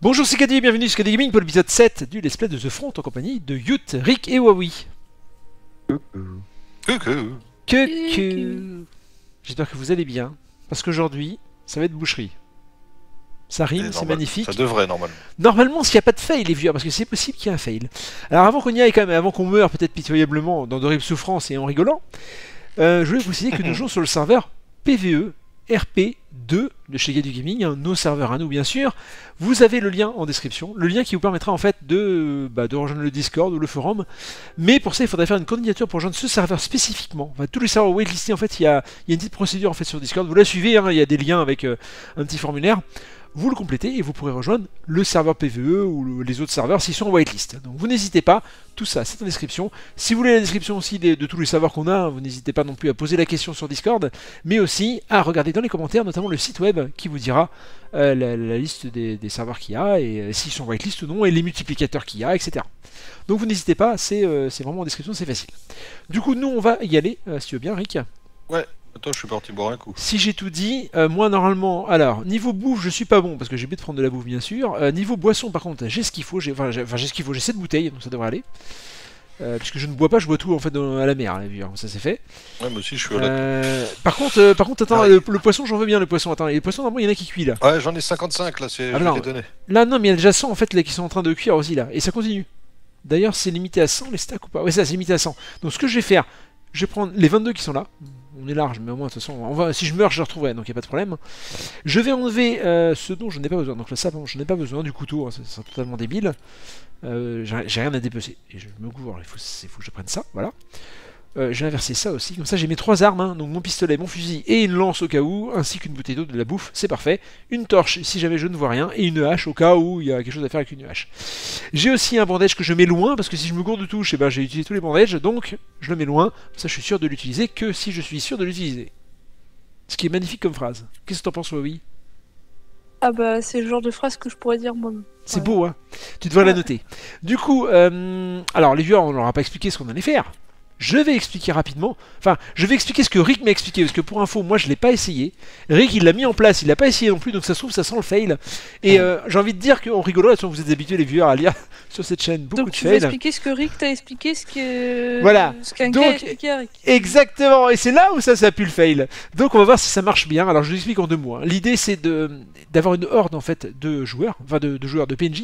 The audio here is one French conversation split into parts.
Bonjour, c'est Caddy, bienvenue sur Caddy Gaming pour l'épisode 7 du Let's Play de The Front en compagnie de Yut, Rick et Huawei. Coucou. J'espère que vous allez bien, parce qu'aujourd'hui, ça va être boucherie. Ça rime, c'est magnifique. Ça devrait, normalement. Normalement, s'il n'y a pas de fail, les viewers, parce que c'est possible qu'il y ait un fail. Alors avant qu'on y aille quand même, avant qu'on meure peut-être pitoyablement dans d'horribles souffrances et en rigolant, je voulais vous préciser que nous jouons sur le serveur PvE RP2 de chez Caddy Gaming, nos serveurs à nous bien sûr. Vous avez le lien en description, le lien qui vous permettra en fait de rejoindre le Discord ou le forum. Mais pour ça, il faudrait faire une candidature pour rejoindre ce serveur spécifiquement. Enfin, tous les serveurs waitlistés, en fait, il y a une petite procédure en fait sur Discord. Vous la suivez, il y a des liens avec un petit formulaire. Vous le complétez et vous pourrez rejoindre le serveur PvE ou les autres serveurs s'ils sont en whitelist. Donc vous n'hésitez pas, tout ça c'est en description. Si vous voulez la description aussi de tous les serveurs qu'on a, vous n'hésitez pas non plus à poser la question sur Discord, mais aussi à regarder dans les commentaires, notamment le site web qui vous dira la liste des serveurs qu'il y a, et s'ils sont whitelist ou non, et les multiplicateurs qu'il y a, etc. Donc vous n'hésitez pas, c'est vraiment en description, c'est facile. Du coup nous on va y aller, si tu veux bien Rick. Ouais. Attends, je suis parti boire un coup. Si j'ai tout dit, moi normalement, alors niveau bouffe je suis pas bon parce que j'ai oublié de prendre de la bouffe bien sûr. Niveau boisson par contre j'ai ce qu'il faut, j'ai ce qu'il faut, j'ai 7 bouteilles donc ça devrait aller. Puisque je ne bois pas, je bois tout en fait à la mer, ça c'est fait. Ouais, moi aussi je suis à la par contre attends, le poisson j'en veux bien le poisson, attends, et le poisson normalement il y en a qui cuit là. Ouais, j'en ai 55 là, je vais les donner. Là non mais il y a déjà 100 en fait là, qui sont en train de cuire aussi là, et ça continue. D'ailleurs c'est limité à 100 les stacks ou pas? Ouais ça c'est limité à 100. Donc ce que je vais faire, je vais prendre les 22 qui sont là. On est large, mais au moins de toute façon, si je meurs, je les retrouverai, donc il n'y a pas de problème. Je vais enlever ce dont je n'ai pas besoin. Donc le sapin, je n'ai pas besoin du couteau, c'est totalement débile. J'ai rien à dépecer. Et je me gourre, il faut que je prenne ça, voilà. Je vais inverser ça aussi, comme ça j'ai mes 3 armes, donc mon pistolet, mon fusil et une lance au cas où, ainsi qu'une bouteille d'eau, de la bouffe, c'est parfait. Une torche si jamais je ne vois rien, et une hache au cas où il y a quelque chose à faire avec une hache. J'ai aussi un bandage que je mets loin, parce que si je me gourde de touche, eh ben, j'ai utilisé tous les bandages, donc je le mets loin, ça je suis sûr de l'utiliser que si je suis sûr de l'utiliser. Ce qui est magnifique comme phrase. Qu'est-ce que t'en penses, Huawei? Ah bah c'est le genre de phrase que je pourrais dire moi-même. C'est beau, hein. Tu devrais la noter. Du coup, alors les viewers, on leur a pas expliqué ce qu'on allait faire. Je vais expliquer rapidement, enfin je vais expliquer ce que Rick m'a expliqué, parce que pour info, moi je l'ai pas essayé. Rick il l'a mis en place, il l'a pas essayé non plus, donc ça se trouve ça sent le fail. Et j'ai envie de dire qu'en rigolant, vous êtes habitués les viewers à lire sur cette chaîne beaucoup donc, de fails. Donc tu vas expliquer ce que Rick t'a expliqué, ce que... Voilà, ce qu'un donc, gars a expliqué à Rick. Exactement, et c'est là où ça pue le fail. Donc on va voir si ça marche bien, alors je vous explique en 2 mots. L'idée c'est d'avoir une horde en fait de joueurs, enfin de joueurs de PNJ.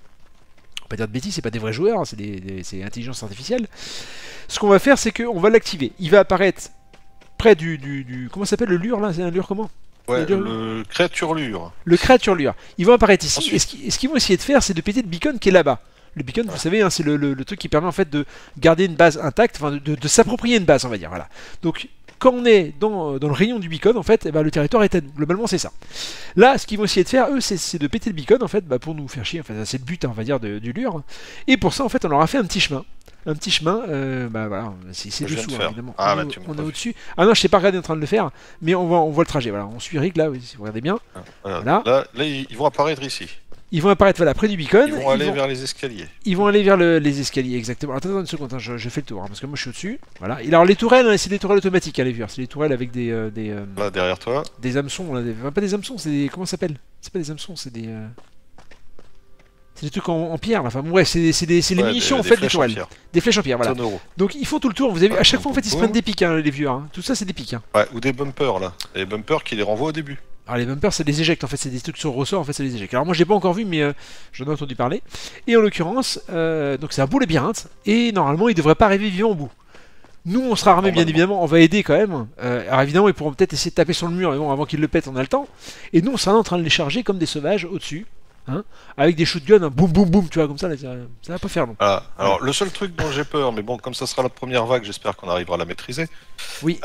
Pas dire de bêtises, c'est pas des vrais joueurs, c'est intelligence artificielle. Ce qu'on va faire, c'est qu'on va l'activer. Il va apparaître près du comment ça s'appelle le lure là? C'est un lure comment? Ouais, le créature lure. Le créature lure. Ils vont apparaître ici. Et ce qu'ils vont essayer de faire, c'est de péter le beacon qui est là-bas. Le beacon, vous savez, c'est le truc qui permet en fait de garder une base intacte, enfin de s'approprier une base, on va dire. Voilà. Donc quand on est dans le rayon du beacon, en fait, eh ben, le territoire est à nous. Globalement, c'est ça. Là, ce qu'ils vont essayer de faire, eux, c'est de péter le beacon, en fait, pour nous faire chier. En fait, c'est le but, on va dire, du lure. Et pour ça, en fait, on leur a fait un petit chemin. Un petit chemin, voilà, c'est dessous, évidemment. Ah, on est au-dessus. Ah non, je sais pas regarder en train de le faire, mais on voit le trajet. Voilà, on suit Rick là, si vous regardez bien. Voilà. Là, ils vont apparaître ici. Ils vont apparaître voilà, près du beacon. Ils vont aller vers les escaliers. Ils vont aller vers les escaliers, exactement. Attends une seconde, je fais le tour, parce que moi je suis au-dessus. Voilà. Et alors les tourelles, c'est des tourelles automatiques, les viewers. C'est des tourelles avec des là, derrière toi. Des hameçons, là, enfin, pas des hameçons, c'est des... Comment ça s'appelle? C'est pas des hameçons, c'est des... C'est des trucs en pierre, là. Enfin bon, ouais, c'est les munitions en fait des tourelles. Des flèches en pierre, voilà. Donc ils font tout le tour, vous avez vu, à chaque fois en fait ils se prennent des pics, les viewers. Tout ça c'est des pics. Ouais, ou des bumpers là. Les bumpers qui les renvoient au début. Alors les bumpers c'est des éjectes en fait, c'est des trucs sur ressort en fait, c'est des éjectes. Alors moi je l'ai pas encore vu mais j'en ai entendu parler. Et en l'occurrence, donc c'est un beau labyrinthe et normalement il devrait pas arriver vivant au bout. Nous on sera armés bien évidemment, on va aider quand même. Alors évidemment ils pourront peut-être essayer de taper sur le mur mais bon avant qu'ils le pètent on a le temps. Et nous on sera en train de les charger comme des sauvages au-dessus. Hein, avec des shotguns, boum boum boum, tu vois, comme ça, là, ça va pas faire long. Ah, alors, le seul truc dont j'ai peur, mais bon, comme ça sera la première vague, j'espère qu'on arrivera à la maîtriser. Oui.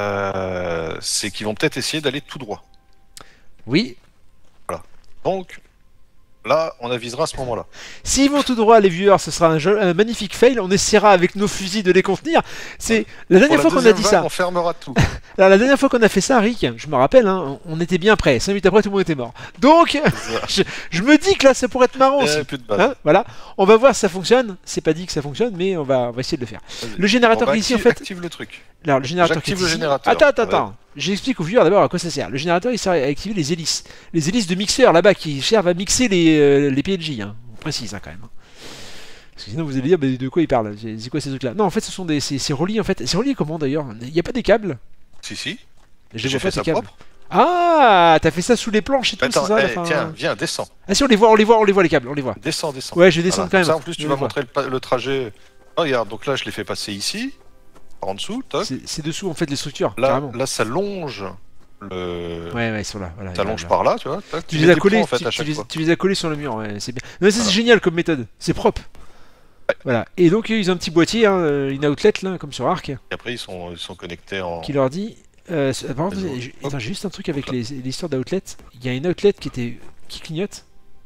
C'est qu'ils vont peut-être essayer d'aller tout droit. Oui. Voilà. Donc, là, on avisera à ce moment-là. S'ils vont tout droit, les viewers, ce sera un magnifique fail. On essaiera avec nos fusils de les contenir. C'est la dernière fois qu'on a dit ça. On fermera tout. Alors, la dernière fois qu'on a fait ça, Rick, je me rappelle, hein, on était bien prêts. 5 minutes après, tout le monde était mort. Donc, je me dis que là, ça pourrait être marrant aussi. Plus de balles. Hein, voilà. On va voir si ça fonctionne. C'est pas dit que ça fonctionne, mais on va essayer de le faire. Le générateur qui est ici, en fait. Active le truc. Alors, le générateur qui est ici. Le générateur. Attends. j'explique aux viewers d'abord à quoi ça sert. Le générateur, il sert à activer les hélices. Les hélices de mixeur là-bas qui servent à mixer les PNJ. Hein. On précise hein, quand même. Parce que sinon vous allez dire bah, de quoi il parle. C'est quoi ces trucs-là? Non, en fait, ce sont des, c'est relié en fait. C'est relié comment d'ailleurs? Il n'y a pas des câbles? Si. Je J'ai vois pas fait ça tes câbles. propre. Ah, t'as fait ça sous les planches et tout, c'est Attends, ça? tiens, viens, descends. Ah si, on les voit les câbles, on les voit. Descends. Ouais, je vais descendre quand même. Ça, en plus, tu Je vas les vois. montrer le trajet. Oh, regarde, donc là, je l'ai fait passer ici, par en dessous, toc. C'est dessous en fait les structures, Là, carrément. là, ça longe le. Ouais, ils sont là. Voilà, Ça là, longe là. par là, tu vois. Toc, Tu mets les as des collés, points, en fait, à chaque fois. tu les as collés sur le mur, ouais, c'est bien. Non, ça c'est génial comme méthode, c'est propre. Voilà. Et donc ils ont un petit boîtier, hein, une outlet là, comme sur Arc, Et après, ils sont connectés en. qui leur dit. Par contre, attends, j'ai juste un truc avec l'histoire d'outlet. Il y a une outlet qui clignote.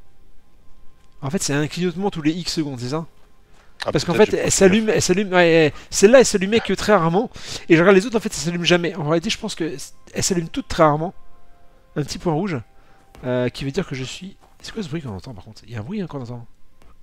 En fait, c'est un clignotement tous les X secondes, c'est ça? Ah, Parce qu'en peut-être, fait, j'ai pas elle s'allume. Ouais, celle-là, elle s'allumait que très rarement. Et je regarde les autres, en fait, ça s'allume jamais. En réalité, je pense que elle s'allume toutes très rarement. Un petit point rouge, qui veut dire que je suis. C'est quoi ce bruit qu'on entend par contre? Il y a un bruit hein, qu'on entend.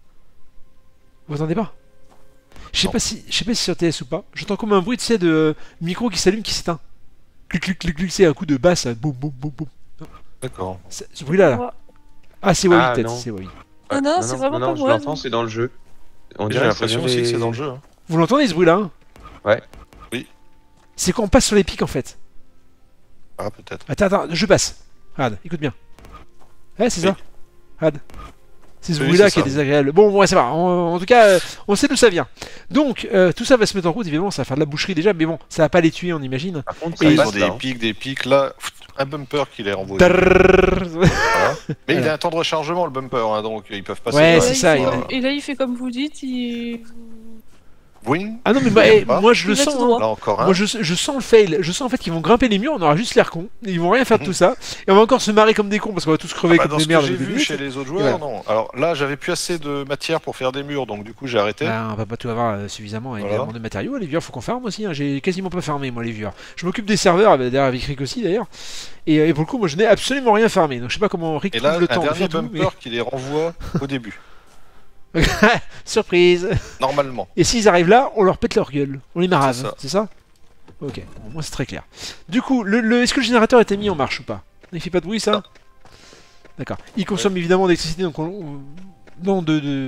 Vous entendez pas? Je sais Non. pas si sur TS ou pas. J'entends comme un bruit, tu sais, de micro qui s'allume, qui s'éteint. Clic, c'est un coup de basse, boum. D'accord. Ce bruit-là, là. Moi- Ah, c'est Wally, Ah, peut-être. non. C'est Wally. Ah non, c'est vraiment pas je moi. l'entends, c'est dans le jeu. On J'ai dirait l'impression aussi que c'est dans le jeu. Hein. Vous l'entendez ce bruit-là hein? Ouais. Oui. C'est quand on passe sur les pics en fait. Ah, peut-être. Attends, je passe. Regarde, écoute bien. Ouais, c'est Oui. ça. Regarde. C'est ce Oui, bruit-là c'est qui est ça. désagréable. Bon, ouais, ça va. En tout cas, on sait d'où ça vient. Donc, tout ça va se mettre en route. Évidemment, ça va faire de la boucherie déjà, mais bon, ça va pas les tuer, on imagine. Par contre, Et ça ils passe, ont là, hein. des pics là. Un bumper qui les renvoie. Trrrr. Voilà. Mais il Voilà. a un temps de rechargement le bumper, hein, donc ils peuvent passer. Ouais, là. c'est ça, il a- Et là, il fait comme vous dites, il. Wing. Ah non, mais Pas. moi je le Il va sens. tout hein. droit. Là encore un. Moi je sens le fail. Je sens en fait qu'ils vont grimper les murs, on aura juste l'air con. Ils vont rien faire de tout ça. Et on va encore se marrer comme des cons parce qu'on va tous crever Bah, comme dans des ce que merdes. j'ai au début. vu chez les autres joueurs, voilà. non. Alors là, j'avais plus assez de matière pour faire des murs, donc du coup j'ai arrêté. Ah, on va pas tout avoir suffisamment Voilà. évidemment de matériaux. Les viewers, faut qu'on farme aussi. Hein. J'ai quasiment pas farmé moi les viewers. Je m'occupe des serveurs derrière avec Rick aussi d'ailleurs. Et pour le coup, moi je n'ai absolument rien farmé. Donc je sais pas comment Rick Et trouve là, le un temps de dernier faire tout. bumper qui les renvoie au début, Mais... Surprise. normalement. Et s'ils arrivent là, on leur pète leur gueule. On les marave. C'est ça. C'est ça? Ok. Bon, moi c'est très clair. Du coup, est-ce que le générateur était mis en marche ou pas? Il fait pas de bruit ça? Non. D'accord. Il consomme évidemment d'électricité, donc non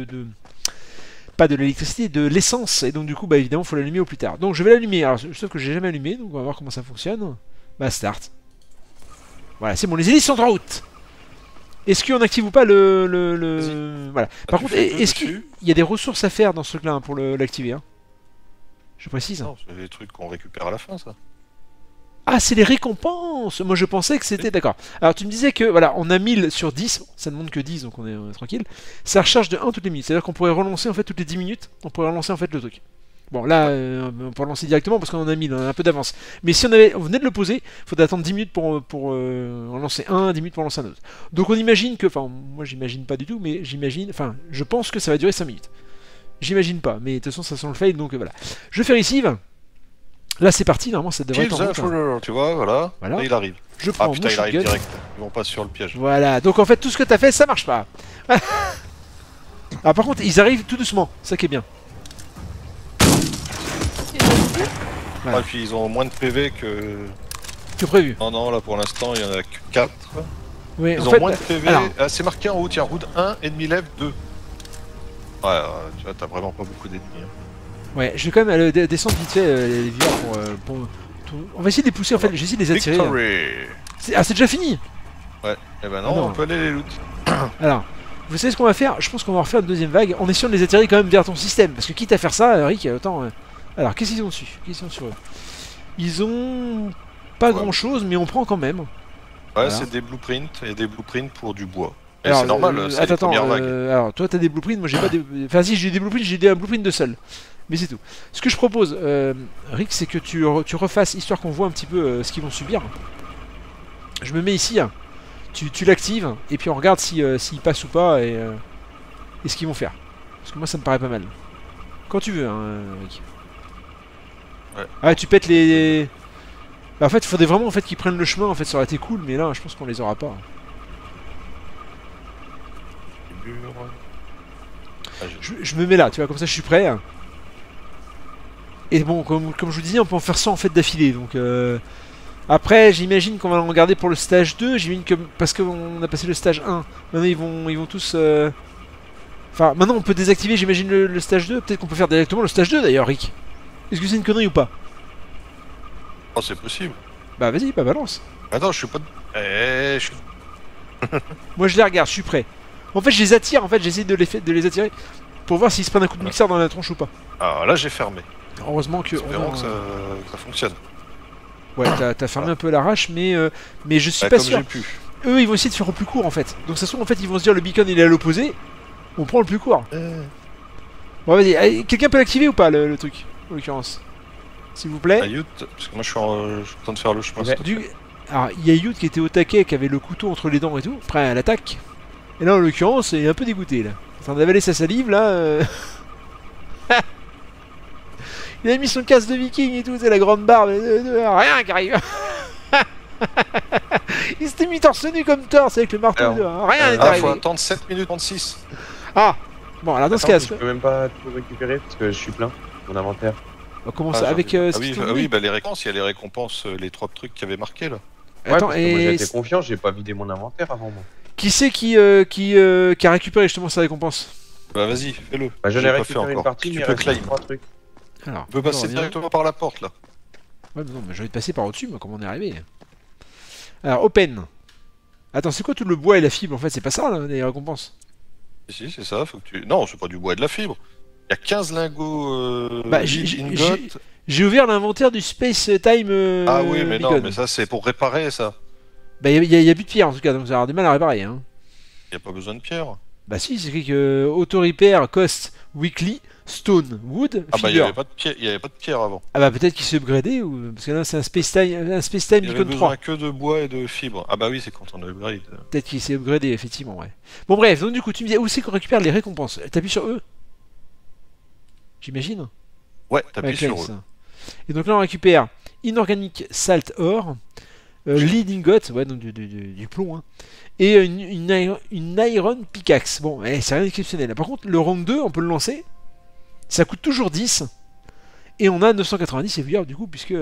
pas de l'électricité, de l'essence, et donc du coup bah évidemment faut l'allumer au plus tard. Donc je vais l'allumer, alors sauf que j'ai jamais allumé, donc on va voir comment ça fonctionne. Bah start. Voilà, c'est bon, les hélices sont en route. Est-ce qu'on active ou pas Voilà. Par tu contre, fais deux est-ce qu'il dessus. y a des ressources à faire dans ce truc-là hein, pour l'activer hein? Je précise. Non, c'est les trucs qu'on récupère à la fin, ça. Ah, c'est les récompenses. Moi, je pensais que c'était... D'accord. Alors, tu me disais que, voilà, on a 1000 sur 10. Ça ne montre que 10, donc on est tranquille. Ça recharge de 1 toutes les minutes. C'est-à-dire qu'on pourrait relancer, en fait, toutes les 10 minutes. On pourrait relancer, en fait, le truc. Bon, là, on peut relancer directement parce qu'on en a 1000. On a un peu d'avance. Mais si on venait de le poser, il faudrait attendre 10 minutes pour en lancer un, 10 minutes pour en lancer un autre. Donc, on imagine que... Enfin, moi, j'imagine pas du tout, mais j'imagine... Enfin, je pense que ça va durer 5 minutes. J'imagine pas, mais de toute façon, ça sent le fail, donc voilà. Je fais receive. Là, c'est parti. Normalement, ça devrait Kill être en the route, hein. intruder, tu vois, voilà. Voilà. Là, il arrive. Je Ah prends putain, mon il arrive shotgun. direct. Ils vont pas sur le piège. Voilà, donc en fait tout ce que t'as fait ça marche pas. Ah par contre ils arrivent tout doucement, ça qui est bien. Voilà. Ah, et puis ils ont moins de PV que. Que prévu. Non, là pour l'instant, il y en a que 4. Oui, Ils en ont fait, moins de PV. alors- Ah, c'est marqué en haut, tiens, route 1, ennemi lève 2. Ouais, tu vois, t'as vraiment pas beaucoup d'ennemis. Hein. ouais, je vais quand même aller descendre vite fait les viewers on va essayer de les pousser en fait, j'essaie de les attirer. Hein. Victory. Ah c'est déjà fini. Ouais, et ben Ah non, non. on peut aller les loot. Alors, vous savez ce qu'on va faire? Je pense qu'on va refaire une deuxième vague en essayant de les attirer quand même vers ton système. Parce que quitte à faire ça, Rick, autant... Alors, qu'est-ce qu'ils ont dessus? Qu'est-ce qu'ils ont sur eux? Ils ont... Pas Ouais. grand chose, mais on prend quand même. Ouais, Voilà. c'est des blueprints et des blueprints pour du bois. Et Alors, c'est normal, c'est les premières vagues. alors toi t'as des blueprints, moi j'ai pas des... Enfin si j'ai des blueprints, un blueprint de seul. Mais c'est tout. Ce que je propose, Rick, c'est que tu refasses, histoire qu'on voit un petit peu ce qu'ils vont subir. Je me mets ici, hein. Tu l'actives, et puis on regarde s'ils passent ou pas, et ce qu'ils vont faire. Parce que moi ça me paraît pas mal. Quand tu veux, hein, Rick. Ouais. Ah tu pètes les... Bah, en fait il faudrait vraiment en fait, qu'ils prennent le chemin, en fait ça aurait été cool, mais là je pense qu'on les aura pas. Les murs. Ah, Je me mets là, tu vois, comme ça je suis prêt. Et bon, comme je vous disais, on peut en faire ça en fait d'affilée, donc Après, j'imagine qu'on va en garder pour le stage 2. J'imagine que parce qu'on a passé le stage 1, maintenant ils vont tous. Enfin, maintenant on peut désactiver, j'imagine, le stage 2. Peut-être qu'on peut faire directement le stage 2 d'ailleurs, Rick. Est-ce que c'est une connerie ou pas? Oh, c'est possible. Bah vas-y, bah balance. Attends, je suis pas. Eh, je suis. Moi je les regarde, je suis prêt. En fait, je les attire, en fait, j'essaie de les attirer pour voir s'ils se prennent un coup de mixeur dans la tronche ou pas. Ah, là, j'ai fermé. Heureusement que. Espérons que ça fonctionne. Ouais, t'as fermé un peu l'arrache, mais je suis Bah, pas comme sûr. j'ai pu. Eux, ils vont essayer de faire au plus court en fait. Donc ça se trouve, en fait, ils vont se dire le beacon il est à l'opposé. On prend le plus court. Bon, vas-y, allez, quelqu'un peut l'activer ou pas le truc, en l'occurrence? S'il vous plaît. Ayut, parce que moi je suis en train de faire le chemin. Ouais. Alors, il y a Yout qui était au taquet, qui avait le couteau entre les dents et tout, prêt à l'attaque. Et là, en l'occurrence, il est un peu dégoûté là. Il est en train d'avaler sa salive là. Il a mis son casque de viking et tout, c'est la grande barbe, rien qui arrive. Il s'était mis torse nu comme torse avec le marteau, rien n'est Ah, arrivé. faut attendre 7 minutes 36. Ah, bon, alors dans ce cas, Je peux même pas tout récupérer parce que je suis plein, mon inventaire. on commence Ah, avec. ah oui, bah les récompenses, il y a les récompenses, les 3 trucs qu'il y avait marqués là. Attends, parce que moi et j'étais confiant, j'ai pas vidé mon inventaire avant moi. qui c'est qui a récupéré justement sa récompense? Bah vas-y, fais-le. Bah j'en J'ai ai pas récupéré fait une encore. partie, Tu mais il peux reste claim. 3 trucs. Alors, Tu peux passer revient. directement par la porte là. Ouais, mais non, mais j'ai envie de passer par au-dessus, moi, comment on est arrivé? Alors, open. Attends, c'est quoi tout le bois et la fibre en fait? C'est pas ça, là, les récompenses? Si, c'est ça, faut que tu. Non, c'est pas du bois et de la fibre. Il y a 15 lingots. Bah, j'ai ouvert l'inventaire du Space Time. Ah oui, mais non, Beacon. mais ça c'est pour réparer ça. Bah, y a plus de pierre en tout cas, donc ça va avoir du mal à réparer. Hein. Il y a pas besoin de pierre. Bah, si, c'est écrit que Auto Repair Cost Weekly Stone Wood Ah bah il y Fiber. avait pas de pierre, il y avait pas de pierre avant. Ah, bah, peut-être qu'il s'est upgradé, ou... parce que là, c'est un Space Time Il y avait Beacon 3. besoin que de bois et de fibres. Ah bah oui, c'est quand on upgrade. Peut-être qu'il s'est upgradé, effectivement, ouais. Bon, bref, donc du coup, tu me dis où c'est qu'on récupère les récompenses? T'appuies sur eux? J'imagine? Ouais, t'appuies Ouais, sur clair, eux. ça. Et donc là, on récupère Inorganic Salt Ore, Lead Ingot, ouais, donc du plomb, hein, et une Iron Pickaxe. Bon, c'est rien d'exceptionnel. Par contre, le round 2, on peut le lancer. Ça coûte toujours 10. Et on a 990 évidemment du coup, puisque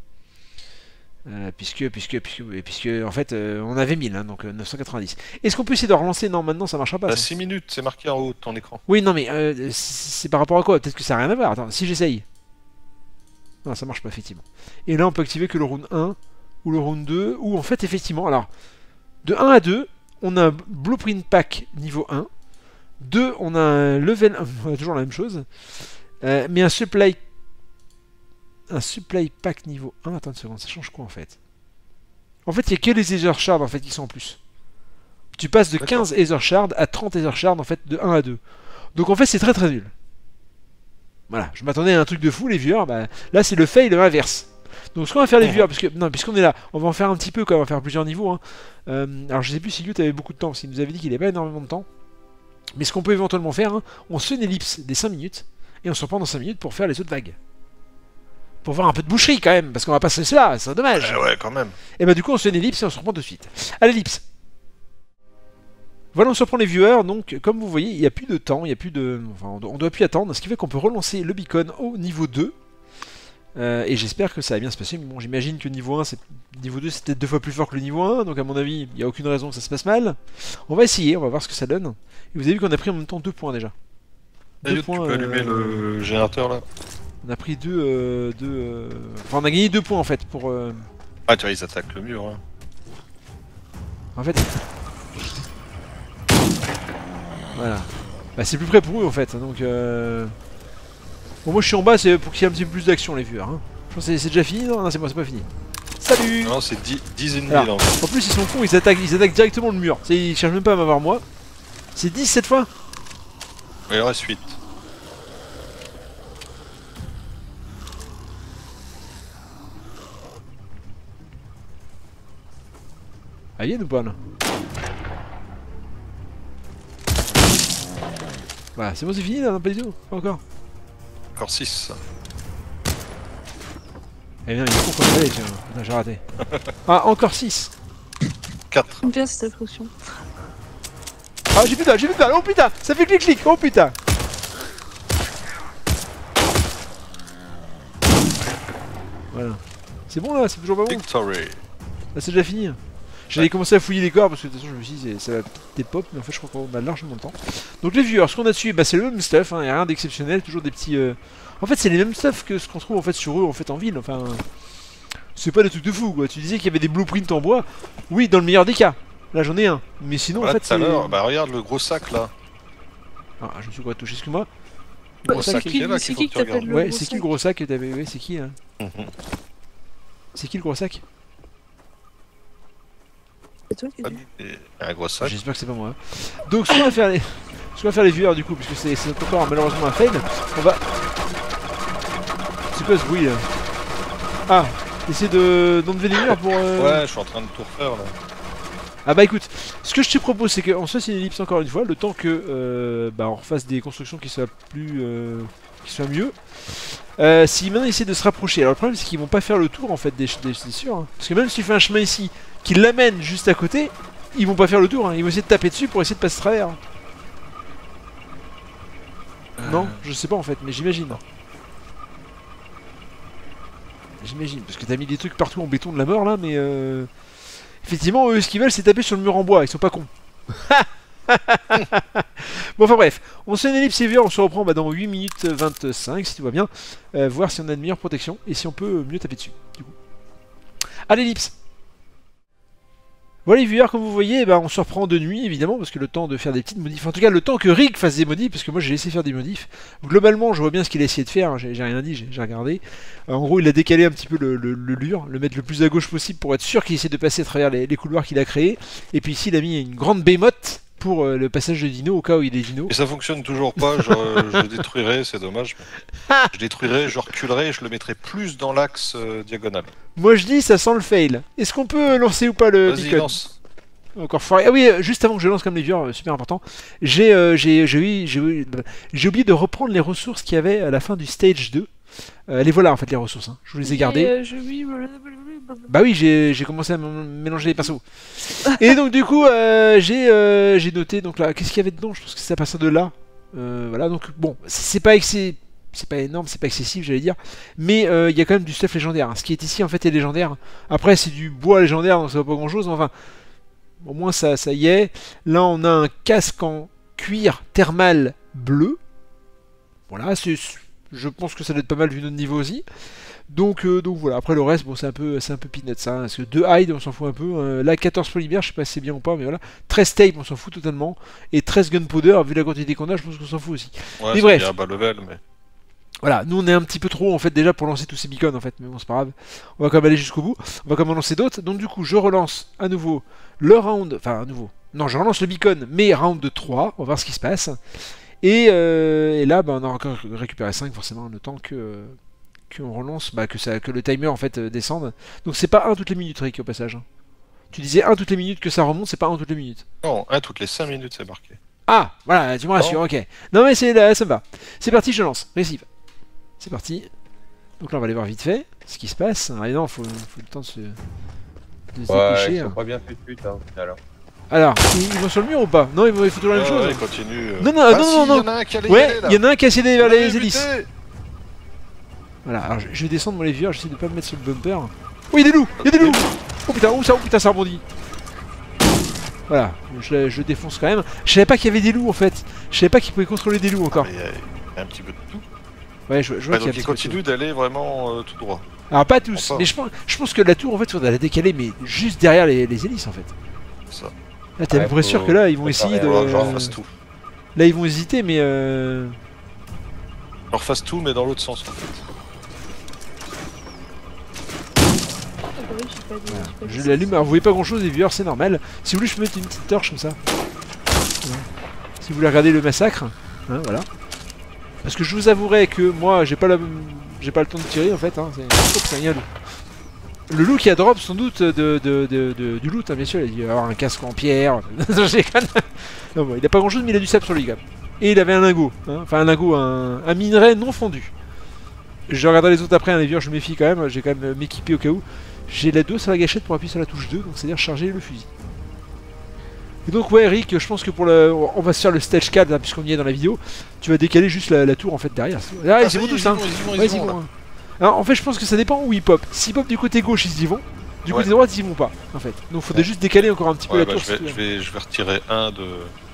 en fait, on avait 1000, hein, donc 990. Est-ce qu'on peut essayer de relancer? Non, maintenant ça marchera pas. T'as Ça. 6 minutes, c'est marqué en haut de ton écran. Oui, non, mais c'est par rapport à quoi? Peut-être que ça n'a rien à voir. Attends, si j'essaye. Non, ça marche pas, effectivement. Et là, on peut activer que le round 1 ou le round 2, ou en fait, effectivement, alors, de 1 à 2, on a un Blueprint Pack niveau 1. 2, on a un level 1, on a toujours la même chose. Mais un supply Pack niveau 1, attends une seconde, ça change quoi en fait? En fait, il n'y a que les Ether Shards en fait qui sont en plus. Tu passes de 15 Ether Shards à 30 Ether Shards en fait de 1 à 2. Donc en fait, c'est très très nul. Voilà, je m'attendais à un truc de fou, les viewers, bah, là c'est le fail inverse. Donc ce qu'on va faire les viewers, puisqu'on est là, on va en faire un petit peu quand même, on va faire plusieurs niveaux. Hein. Alors je sais plus si Yout avait beaucoup de temps, parce qu'il nous avait dit qu'il n'avait pas énormément de temps. Mais ce qu'on peut éventuellement faire, hein, on se fait une ellipse des 5 minutes, et on se reprend dans 5 minutes pour faire les autres vagues. Pour voir un peu de boucherie quand même, parce qu'on va pas se laisser là, c'est dommage. Ouais, quand même. Et bah du coup on se fait une ellipse et on se reprend tout de suite. À l'ellipse. Voilà, on se reprend les viewers, donc comme vous voyez, il n'y a plus de temps, il y a plus de... Enfin, on doit plus attendre, ce qui fait qu'on peut relancer le beacon au niveau 2. Et j'espère que ça va bien se passer, mais bon, j'imagine que niveau 1, niveau 2 c'est peut-être 2 fois plus fort que le niveau 1, donc à mon avis, il n'y a aucune raison que ça se passe mal. On va essayer, on va voir ce que ça donne. Et vous avez vu qu'on a pris en même temps 2 points déjà. Tu peux allumer le générateur là. On a pris Enfin, on a gagné 2 points en fait pour... Ah, tu vois, ils attaquent le mur. Hein. En fait... Voilà. Bah, c'est plus près pour eux en fait, donc... Bon, moi je suis en bas, c'est pour qu'il y ait un petit peu plus d'action les viewers. Hein. Je pense que c'est déjà fini, non, c'est bon, c'est pas fini. Salut. Non, c'est 10 ennemis Alors, là. en plus ils sont cons, ils attaquent directement le mur. Ils cherchent même pas à m'avoir moi. C'est 10 cette fois? Il en reste 8. Ah, viennent ou pas là? Voilà, c'est bon, c'est fini là, non, pas du tout, pas encore. Encore 6. Eh bien, il faut qu'on y aille, tiens. Putain, j'ai raté. Ah, encore 6. 4. J'aime bien cette fonction. Ah, j'ai plus de dalle, oh putain, ça fait clic-clic, oh putain. Voilà. C'est bon là, c'est toujours pas bon. Victory. Là c'est déjà fini. J'allais commencer à fouiller les corps parce que de toute façon je me suis dit ça va peut-être pop, mais en fait je crois qu'on a largement le temps. Donc les viewers, ce qu'on a dessus, bah, c'est le même stuff, hein, y a rien d'exceptionnel, toujours des petits... En fait c'est les mêmes stuff que ce qu'on trouve en fait sur eux en fait en ville, enfin... C'est pas des trucs de fou quoi, tu disais qu'il y avait des blueprints en bois, oui dans le meilleur des cas. Là j'en ai un, mais sinon en fait tout à c'est... l'heure, bah regarde le gros sac là. Ah je me suis quoi touché, excuse-moi. Bah, Gros sac sac, qui est là, c'est qu'il qui faut que que tu t'appelles le ouais gros c'est qui le sac gros sac que t'avais... Ouais c'est qui là? C'est qui le gros sac? C'est toi qui dis. Un gros sac. J'espère que c'est pas moi. Donc ce qu'on va faire les viewers du coup, puisque c'est encore malheureusement un fail, on va... C'est quoi ce bruit là? Ah, essayer d'enlever les murs pour... Ouais, je suis en train de tout refaire là. Ah bah écoute, ce que je te propose c'est qu'on se fasse une ellipse encore une fois, le temps que bah, on refasse des constructions qui soient plus... qui soient mieux. Si maintenant ils essaient de se rapprocher, alors le problème c'est qu'ils vont pas faire le tour en fait des c'est sûr, hein. Parce que même si tu fais un chemin ici qui l'amène juste à côté, ils vont pas faire le tour, hein. Ils vont essayer de taper dessus pour essayer de passer à travers. Non, je sais pas en fait, mais j'imagine. J'imagine, parce que t'as mis des trucs partout en béton de la mort là, mais effectivement, eux ce qu'ils veulent c'est taper sur le mur en bois, ils sont pas cons. Bon enfin bref, on se fait une ellipse et on se reprend bah, dans 8 minutes 25 si tout va bien, voir si on a une meilleure protection et si on peut mieux taper dessus du coup. À l'ellipse. Voilà les viewers, comme vous voyez, bah, on se reprend de nuit évidemment parce que le temps de faire des petites modifs, en tout cas le temps que Rick fasse des modifs, parce que moi j'ai laissé faire des modifs. Globalement je vois bien ce qu'il a essayé de faire, hein, j'ai rien dit, j'ai regardé. En gros il a décalé un petit peu le lure, le mettre le plus à gauche possible pour être sûr qu'il essaie de passer à travers les couloirs qu'il a créés. Et puis ici il a mis une grande bémote pour le passage de Dino au cas où il est Dino. Et ça fonctionne toujours pas, je détruirai, c'est dommage. Mais je détruirai, je reculerai et je le mettrai plus dans l'axe diagonal. Moi je dis ça sent le fail. Est-ce qu'on peut lancer ou pas le Vas-y, beacon? lance. Encore foiré. Ah oui, juste avant que je lance comme les viewers, super important, j'ai oublié de reprendre les ressources qu'il y avait à la fin du stage 2. Les voilà en fait les ressources, hein. Je vous les ai gardées. Bah oui, j'ai commencé à mélanger les pinceaux. Et donc du coup, j'ai noté, donc là, qu'est-ce qu'il y avait dedans? Je pense que c'est à partir de là. Voilà, donc bon, c'est pas énorme, c'est pas excessif, j'allais dire. Mais il y a quand même du stuff légendaire, hein. Ce qui est ici en fait est légendaire. Après c'est du bois légendaire, donc ça vaut pas grand chose, enfin... Au moins ça y est. Là on a un casque en cuir thermal bleu. Voilà, je pense que ça doit être pas mal vu notre niveau aussi. Donc voilà, après le reste, bon c'est un peu peanuts ça, hein, parce que 2 hide on s'en fout un peu. Là 14 polymères, je sais pas si c'est bien ou pas, mais voilà. 13 tape on s'en fout totalement. Et 13 gunpowder, vu la quantité qu'on a, je pense qu'on s'en fout aussi. Ouais, mais c'est bref. bien bas level, mais... Voilà, nous on est un petit peu trop en fait déjà pour lancer tous ces beacons en fait, mais bon c'est pas grave. On va quand même aller jusqu'au bout, on va quand même en lancer d'autres. Donc du coup je relance à nouveau le round, enfin à nouveau, non je relance le beacon mais round de 3, on va voir ce qui se passe. Et là bah, on a encore récupéré 5 forcément, le temps que qu'on relance, bah, que le timer en fait descende. Donc c'est pas 1 toutes les minutes Rick au passage. Hein. Tu disais 1 toutes les minutes que ça remonte, c'est pas 1 toutes les minutes. Non, 1 toutes les 5 minutes c'est marqué. Ah, voilà, tu me rassures, ok. Non mais c'est là, ça me va. C'est parti, je lance, récif. C'est parti. Donc là on va aller voir vite fait ce qui se passe. Ah non, faut le temps de se dépêcher. Ils sont pas bien fait de pute hein, alors. Alors, ils vont sur le mur ou pas? Non, ils font toujours la même chose. Ouais, continue. Non, Ah, non, si, non, non. Il y en a un qui allait y Ouais, aller, là. il y en a un qui a essayé d'aller vers les hélices. Buté. Voilà, alors je vais descendre moi les viewers, j'essaie de pas me mettre sur le bumper. Oh, il y a des loups! Il y a des loups! Oh putain, ça rebondit. Voilà, je défonce quand même. Je savais pas qu'il y avait des loups en fait. Je savais pas qu'ils pouvaient contrôler des loups encore. Il y a un petit peu de tout. Ouais, je vois qu'il y a un Donc il petit peu de continue d'aller vraiment tout droit. tout. Alors pas tous, Enfin. mais je pense que la tour en fait faudrait la décaler, mais juste derrière les hélices en fait. Ça. Là t'es à peu près sûr que là ils vont essayer de. Alors, genre fasse tout. Là ils vont hésiter, mais Genre fasse tout, mais dans l'autre sens en fait. je l'allume. Alors vous voyez pas grand chose les viewers, c'est normal. Si vous voulez je peux mettre une petite torche comme ça. Ouais. Si vous voulez regarder le massacre, hein, voilà. Parce que je vous avouerai que moi j'ai pas le temps de tirer en fait. Hein. Oups, il y a un loup. Le loup qui a drop sans doute du loot, hein, bien sûr, il a dû avoir un casque en pierre. Je déconne. Non, bon, il a pas grand chose mais il a du sable sur lui quand même. Et il avait un lingot, hein. Enfin un lingot, un minerai non fondu. Je regarderai les autres après, hein, les viewers, je me méfie quand même, j'ai quand même m'équiper au cas où. J'ai la 2 sur la gâchette pour appuyer sur la touche 2, donc c'est-à-dire charger le fusil. Et donc ouais Eric, je pense que pour le... On va se faire le stage 4 là, puisqu'on y est dans la vidéo. Tu vas décaler juste la tour en fait derrière. Ah, c'est bon tous hein. Vas-y, Bon, hein. Alors, en fait, je pense que ça dépend où ils pop. S'ils pop du côté gauche, ils y vont. Du côté droit, ils y vont pas, en fait. Donc, faudrait juste décaler encore un petit peu Ouais, la bah, tour. je vais retirer un de.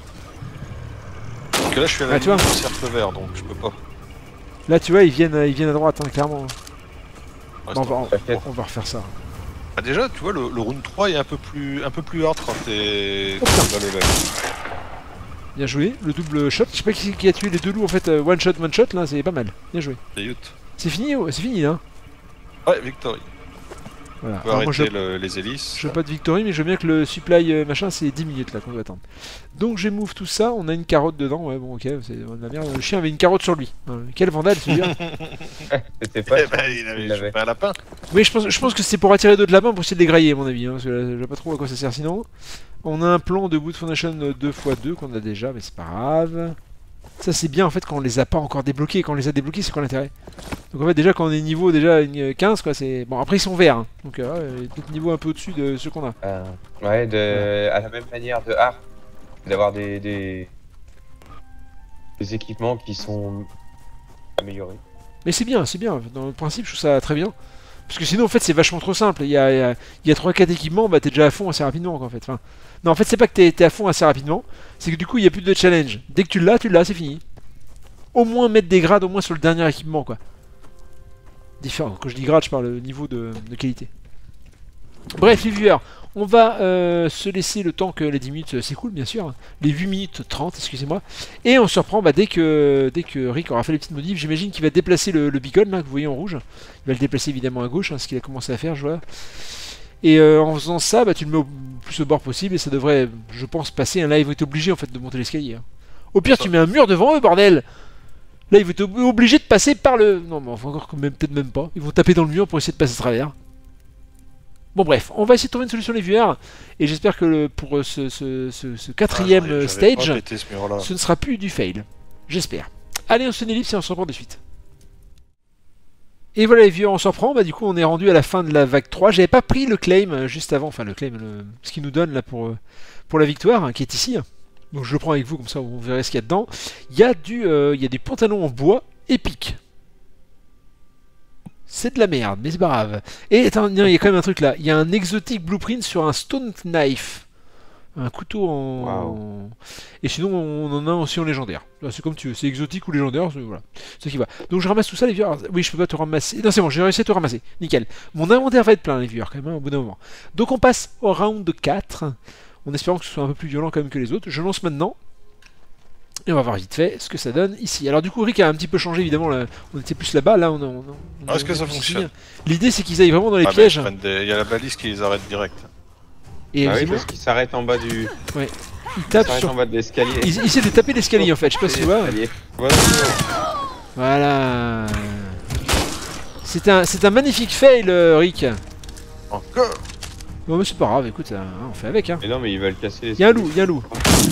Parce que là, je suis à la Ah, tu vois. limite du cercle vert, donc je peux pas. Là, tu vois, ils viennent à droite, hein, clairement. Reste Bon, en- on va refaire ça. Bah, déjà, tu vois, le round 3 est un peu plus hard quand t'es Oh, putain. bas level. Bien joué, le double shot. Je sais pas qui a tué les deux loups en fait. One shot, là, c'est pas mal. Bien joué. C'est Yout. C'est fini, c'est fini là. Ouais, Victory. Voilà. On peut Alors, moi, arrêter les hélices. je veux pas de victory, mais je veux bien que le supply machin, c'est 10 minutes là qu'on doit attendre. Donc j'ai move tout ça, on a une carotte dedans. Ouais, bon, ok, c'est de la merde. Le chien avait une carotte sur lui. Quel vandale celui-là. C'était pas. Eh ben, il avait l'avait. chopé un lapin. Oui, je pense que c'est pour attirer d'autres lapins pour essayer de les grailler, à mon avis. Hein, parce que là, je sais pas trop à quoi ça sert sinon. On a un plan de Wood Foundation 2x2 qu'on a déjà, mais c'est pas grave. Ça c'est bien en fait quand on les a pas encore débloqués. Quand on les a débloqués, c'est quoi l'intérêt? Donc en fait déjà quand on est niveau déjà 15 quoi, c'est bon. Après ils sont verts, hein. Donc d'autres niveaux un peu au-dessus de ceux qu'on a. Ouais, à la même manière de art, d'avoir des équipements qui sont améliorés. Mais c'est bien, c'est bien. Dans le principe, je trouve ça très bien. Parce que sinon, en fait, c'est vachement trop simple. Il y a 3-4 équipements, bah t'es déjà à fond assez rapidement, quoi, en fait. Enfin, non, en fait, c'est pas que t'es à fond assez rapidement, c'est que du coup, il y a plus de challenge. Dès que tu l'as, c'est fini. Au moins mettre des grades, au moins sur le dernier équipement, quoi. Différent. Quand je dis grade, je parle niveau de qualité. Bref, les viewers, on va se laisser le temps que les 10 minutes s'écoulent, bien sûr. Les 8 minutes 30, excusez-moi. Et on se reprend dès que Rick aura fait les petites modifs. J'imagine qu'il va déplacer le beacon, là, que vous voyez en rouge. Il va le déplacer évidemment à gauche, hein, ce qu'il a commencé à faire, je vois. Et en faisant ça, tu le mets plus au bord possible et ça devrait, je pense, passer. Là, ils vont être obligés, en fait, de monter l'escalier. Hein. Au pire, tu mets un mur devant eux, bordel. Là, ils vont être obligés de passer par le... Non, mais enfin, encore peut-être même pas. Ils vont taper dans le mur pour essayer de passer à travers. Bon bref, on va essayer de trouver une solution les viewers et j'espère que pour ce quatrième J'avais stage, pas pété ce mur-là. ce ne sera plus du fail. J'espère. Allez, on se fait une ellipse et on se reprend de suite. Et voilà les viewers, on s'en reprend. Du coup, on est rendu à la fin de la vague 3. J'avais pas pris le claim juste avant, enfin le claim, ce qu'il nous donne là pour la victoire, hein, qui est ici. Donc je le prends avec vous, comme ça vous verrez ce qu'il y a dedans. Il y a des pantalons en bois épiques. C'est de la merde, mais c'est pas grave. Et attends, il y a quand même un truc là. Il y a un exotique blueprint sur un stone knife. Un couteau en... Wow. Et sinon, on en a aussi en légendaire. C'est comme tu veux, c'est exotique ou légendaire, voilà. C'est ce qui va. Donc je ramasse tout ça, les viewers. Oui, je peux pas te ramasser. Non, c'est bon, j'ai réussi à te ramasser. Nickel. Mon inventaire va être plein, les viewers, quand même, au bout d'un moment. Donc on passe au round 4. En espérant que ce soit un peu plus violent quand même que les autres. Je lance maintenant. Et on va voir vite fait ce que ça donne ici. Alors du coup Rick a un petit peu changé évidemment, là, on était plus là-bas, là on Est-ce que ça fonctionne? L'idée c'est qu'ils aillent vraiment dans les Ah, mais pièges. ils prennent il y a la balise qui les arrête direct. Et Ah oui, visiblement, parce qu'il s'arrête en bas du. ils Il tapent s'arrête sur... en bas de l'escalier. Ils essaient de taper l'escalier en fait, je sais pas si tu vois. L'escalier. Voilà. Voilà. C'est un magnifique fail Rick. Encore. Bon mais c'est pas grave, écoute, on fait avec hein. Mais non, mais il va le casser. Y'a un loup, y'a un loup.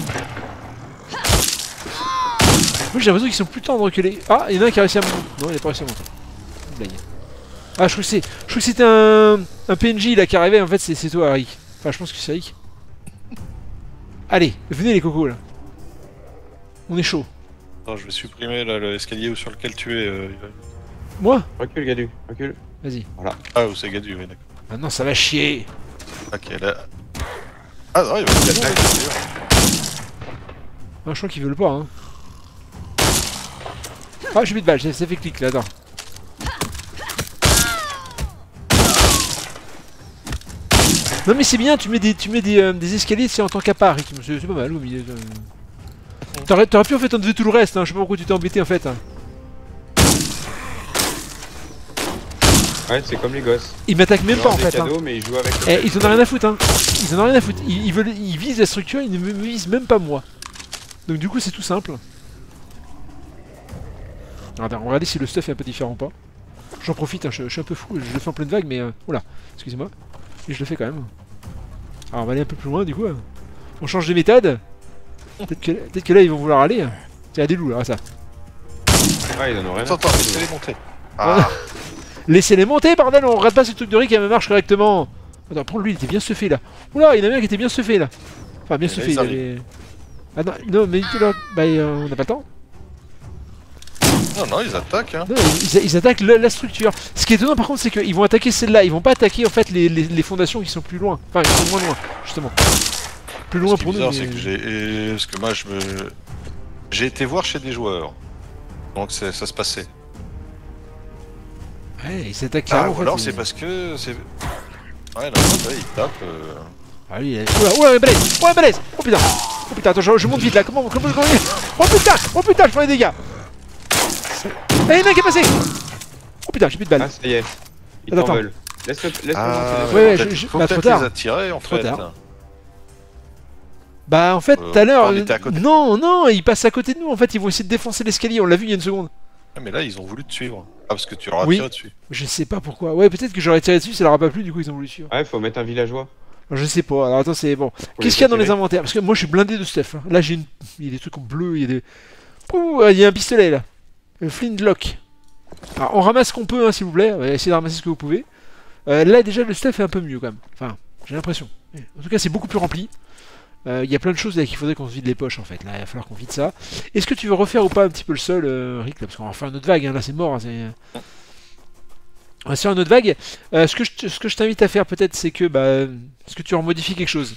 Moi j'ai l'impression qu'ils sont plus tendres que les... Ah, il y en a un qui a réussi à monter. Non, il a pas réussi à monter. Blague. Ah, je crois que c'était un PNJ là qui arrivait, en fait c'est toi Rick. Enfin, je pense que c'est Rick. Allez, venez les cocos là. On est chaud. Attends, je vais supprimer l'escalier sur lequel tu es. Moi? Recule, Gadu, recule. Vas-y. Ah, où c'est Gadu, oui, d'accord. Maintenant ça va chier. Ok, là. Ah, non, il va y a Ah, je crois qu'ils veulent pas hein. Ah, j'ai mis de balle, ça fait clic là, attends. Non mais c'est bien, tu mets des escaliers en tant qu'appart, c'est pas mal au milieu. T'aurais pu en fait enlever tout le reste, hein. Je sais pas pourquoi tu t'es embêté en fait. Hein. Ouais, c'est comme les gosses. Ils m'attaquent même Ils pas ont en des fait. Hein. cadeaux, mais ils jouent avec. Ils en ont rien à foutre hein. Ils en ont rien à foutre. Ils visent la structure, ils ne me visent même pas moi. Donc du coup c'est tout simple. Attends, regardez si le stuff est un peu différent ou pas. J'en profite, hein, je suis un peu fou, je le fais en pleine vague, mais... Oula, excusez-moi. Et je le fais quand même. Alors on va aller un peu plus loin du coup. On change de méthode. Peut-être que là ils vont vouloir aller. Tiens, il y a des loups là, ça. Ouais, ils en ont rien. Attends, laissez-les monter. Ah, Laissez-les monter, bordel, on rate pas ce truc de riz qui marche correctement. Attends, prends lui, il était bien stuffé là. Oula, il y en a un qui était bien stuffé là. Enfin, bien Et là, stuffé, ils il avait... Ah non, mais là, bah, on n'a pas le temps. Non, non, ils attaquent. Hein. Non, ils attaquent la structure. Ce qui est étonnant par contre, c'est qu'ils vont attaquer celle-là. Ils vont pas attaquer en fait les fondations qui sont plus loin. Enfin, qui sont moins loin, justement. Plus loin Ce qui est pour nous. bizarre, Mais... c'est que parce que moi, j'ai été voir chez des joueurs. Donc ça se passait. Ouais, ils attaquent Ah, clairement. ou en fait, alors et- c'est parce que c'est. Ouais, non, non, ils tapent. Ah oui, oula, balèze. Ouais, balèze. Oh putain, attends, je monte vite là. Comment... Oh putain, je prends les dégâts. Eh, il y en a un qui est passé. Oh putain, j'ai plus de balles. Ah, ça y est. Ils Attends. t'en veulent. Laisse-le Ah, Ouais, faut bah, peut-être trop tard. les attirer en Trop fait. tard. Bah en fait, tout à l'heure... on était à côté. Non, ils passent à côté de nous. En fait, ils vont essayer de défoncer l'escalier. On l'a vu il y a une seconde. Ah, mais là, ils ont voulu te suivre. Ah, parce que tu leur as Oui. tiré dessus. Je sais pas pourquoi. Ouais, peut-être que j'aurais tiré dessus, ça leur a pas plu, du coup ils ont voulu suivre. Ouais, faut mettre un villageois. Je sais pas. Alors attends, c'est bon. Faut Qu'est-ce qu'il y a dans les attirer. inventaires? Parce que moi je suis blindé de stuff. Hein. Là j'ai une... il y a des trucs en bleu, il y a des... Ouh, il y a un pistolet là. Le flintlock. Alors on ramasse ce qu'on peut, hein, s'il vous plaît. On va essayer de ramasser ce que vous pouvez. Là déjà le stuff est un peu mieux quand même. Enfin, j'ai l'impression. En tout cas c'est beaucoup plus rempli. Il y a plein de choses là qu'il faudrait qu'on se vide les poches en fait. Là il va falloir qu'on vide ça. Est-ce que tu veux refaire ou pas un petit peu le sol, Rick là? Parce qu'on va refaire une autre vague. Hein. Là c'est mort. Hein, on va se faire une autre vague. Ce que je t'invite à faire peut-être, c'est que est-ce que tu en modifies quelque chose?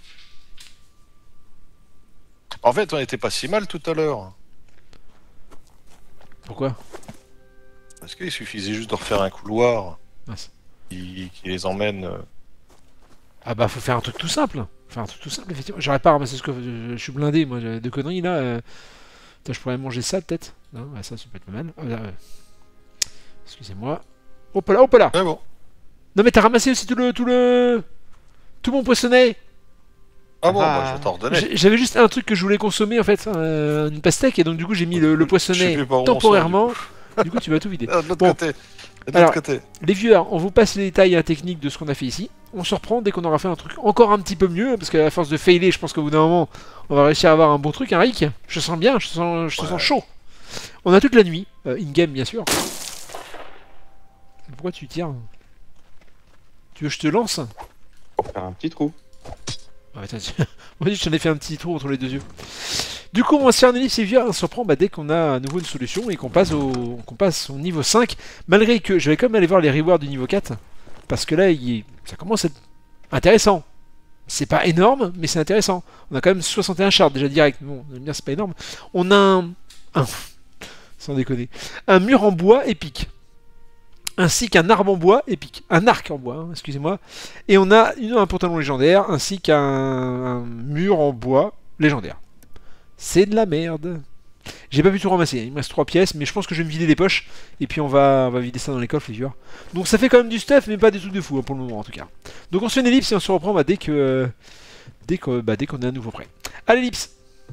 En fait, on était pas si mal tout à l'heure. Pourquoi? Parce qu'il suffisait juste de refaire un couloir Mince. qui les emmène. Ah bah faut faire un truc tout simple. Faire un truc tout simple effectivement. J'aurais pas ramassé ce que je suis blindé moi de conneries là. Putain, je pourrais manger ça peut-être. Non, ouais, ça peut être pas mal. Ah, là, excusez-moi. Hop là, hop là. Mais bon. Non mais t'as ramassé aussi tout mon poissonnet. Ah bon, Ah. bah, je t'en redonnais. J'avais juste un truc que je voulais consommer en fait, une pastèque et donc du coup j'ai mis le Je sais poissonnet plus par où on temporairement. Du coup tu vas tout vider. Ah, de l'autre Bon. côté. De Alors, l'autre côté. Les viewers, on vous passe les détails techniques de ce qu'on a fait ici. On se reprend dès qu'on aura fait un truc encore un petit peu mieux, parce qu'à force de failer, je pense qu'au bout d'un moment, on va réussir à avoir un bon truc, un Rick. Je sens bien, je te sens chaud. On a toute la nuit, in-game bien sûr. Pourquoi tu tires? Tu veux que je te lance? Pour faire un petit trou. Ah, attends, moi je t'en ai fait un petit trou entre les deux yeux. Du coup, on va se faire un ellipse et viewers, on se reprend dès qu'on a à nouveau une solution et qu'on passe au niveau 5. Malgré que je vais quand même aller voir les rewards du niveau 4. Parce que là, ça commence à être intéressant. C'est pas énorme, mais c'est intéressant. On a quand même 61 shards déjà direct. Bon, on va me dire c'est pas énorme. On a sans déconner, un mur en bois épique. Ainsi qu'un arbre en bois épique. Un arc en bois, hein, excusez-moi. Et on a un pantalon légendaire, ainsi qu'un mur en bois légendaire. C'est de la merde. J'ai pas pu tout ramasser, il me reste 3 pièces, mais je pense que je vais me vider les poches, et puis on va vider ça dans les coffres, les viewers. Donc ça fait quand même du stuff, mais pas des trucs de fou, hein, pour le moment en tout cas. Donc on se fait une ellipse et on se reprend dès qu'on est à nouveau prêt. À l'ellipse.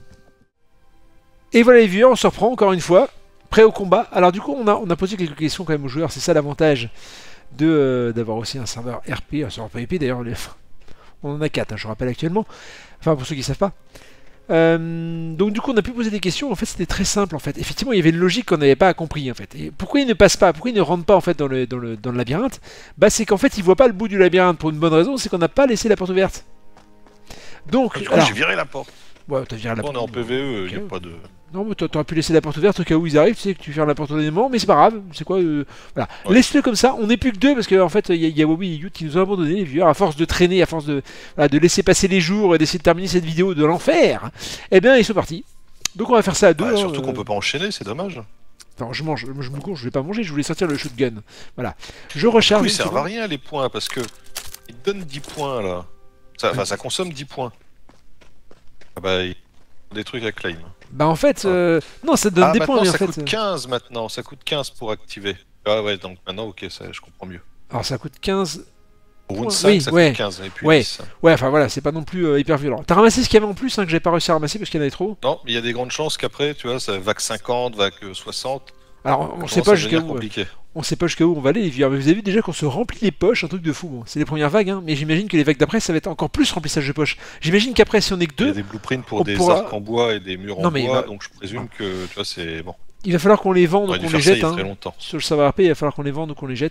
Et voilà les viewers, on se reprend encore une fois, prêt au combat. Alors du coup on a posé quelques questions quand même aux joueurs, c'est ça l'avantage d'avoir aussi un serveur RP, un serveur PvP d'ailleurs, on en a 4, hein, je rappelle actuellement, enfin pour ceux qui ne savent pas. Donc du coup on a pu poser des questions, en fait c'était très simple en fait. Effectivement il y avait une logique qu'on n'avait pas compris en fait. Et pourquoi ils ne passent pas, pourquoi ils ne rentrent pas en fait dans le labyrinthe? Bah c'est qu'en fait ils voient pas le bout du labyrinthe pour une bonne raison, c'est qu'on n'a pas laissé la porte ouverte. Donc, Du coup, alors, j'ai viré la porte. ouais, t'as viré la On porte. est en PVE, il Ok. n'y a pas de. Non mais t'aurais pu laisser la porte ouverte au cas où ils arrivent, tu sais que tu fermes la porte au dernier moment, mais c'est pas grave, c'est quoi voilà. Ouais. Laisse-le comme ça, on n'est plus que 2 parce qu'en fait il y a Wobby et Yout qui nous ont abandonné les viewers à force de traîner, à force de laisser passer les jours et d'essayer de terminer cette vidéo de l'enfer. Eh bien ils sont partis. Donc on va faire ça à 2. Ouais, surtout qu'on peut pas enchaîner, c'est dommage. Attends, je me cours, je vais pas manger, je voulais sortir le shotgun. Voilà. Je recharge. Oui, une ça servent à seconde. rien les points parce que ils te donnent 10 points là. Enfin, ça consomme 10 points. Ah bah, il y a des trucs à claim. Bah en fait, non ça te donne Ah, des points, maintenant mais en ça fait. coûte 15 maintenant, ça coûte 15 pour activer. Ah ouais, donc maintenant, ok, ça, je comprends mieux. Alors ça coûte 15. Pour round Ouais, 5, oui, ça ouais. coûte 15 et puis Ouais. 10. Ouais, enfin voilà, c'est pas non plus hyper violent. T'as ramassé ce qu'il y avait en plus, hein, que j'ai pas réussi à ramasser parce qu'il y en avait trop. Non, mais il y a des grandes chances qu'après, tu vois, ça vague 50, vague 60. Alors on ça sait commence pas à jusqu'à devenir où. compliqué. On sait pas jusqu'à où on va aller les viewers, mais vous avez vu déjà qu'on se remplit les poches, un truc de fou. Bon. C'est les premières vagues, hein, mais j'imagine que les vagues d'après ça va être encore plus remplissage de poches. J'imagine qu'après si on est que Il y a deux, des blueprints on pour des pourra- arcs en bois et des murs Non, en mais bois, bah- donc je présume que, tu vois, c'est bon. il va falloir qu'on les vende On ou aurait dû qu'on les faire ça il jette. y a Hein. très longtemps. Sur le savoir RP, il va falloir qu'on les vende ou qu'on les jette.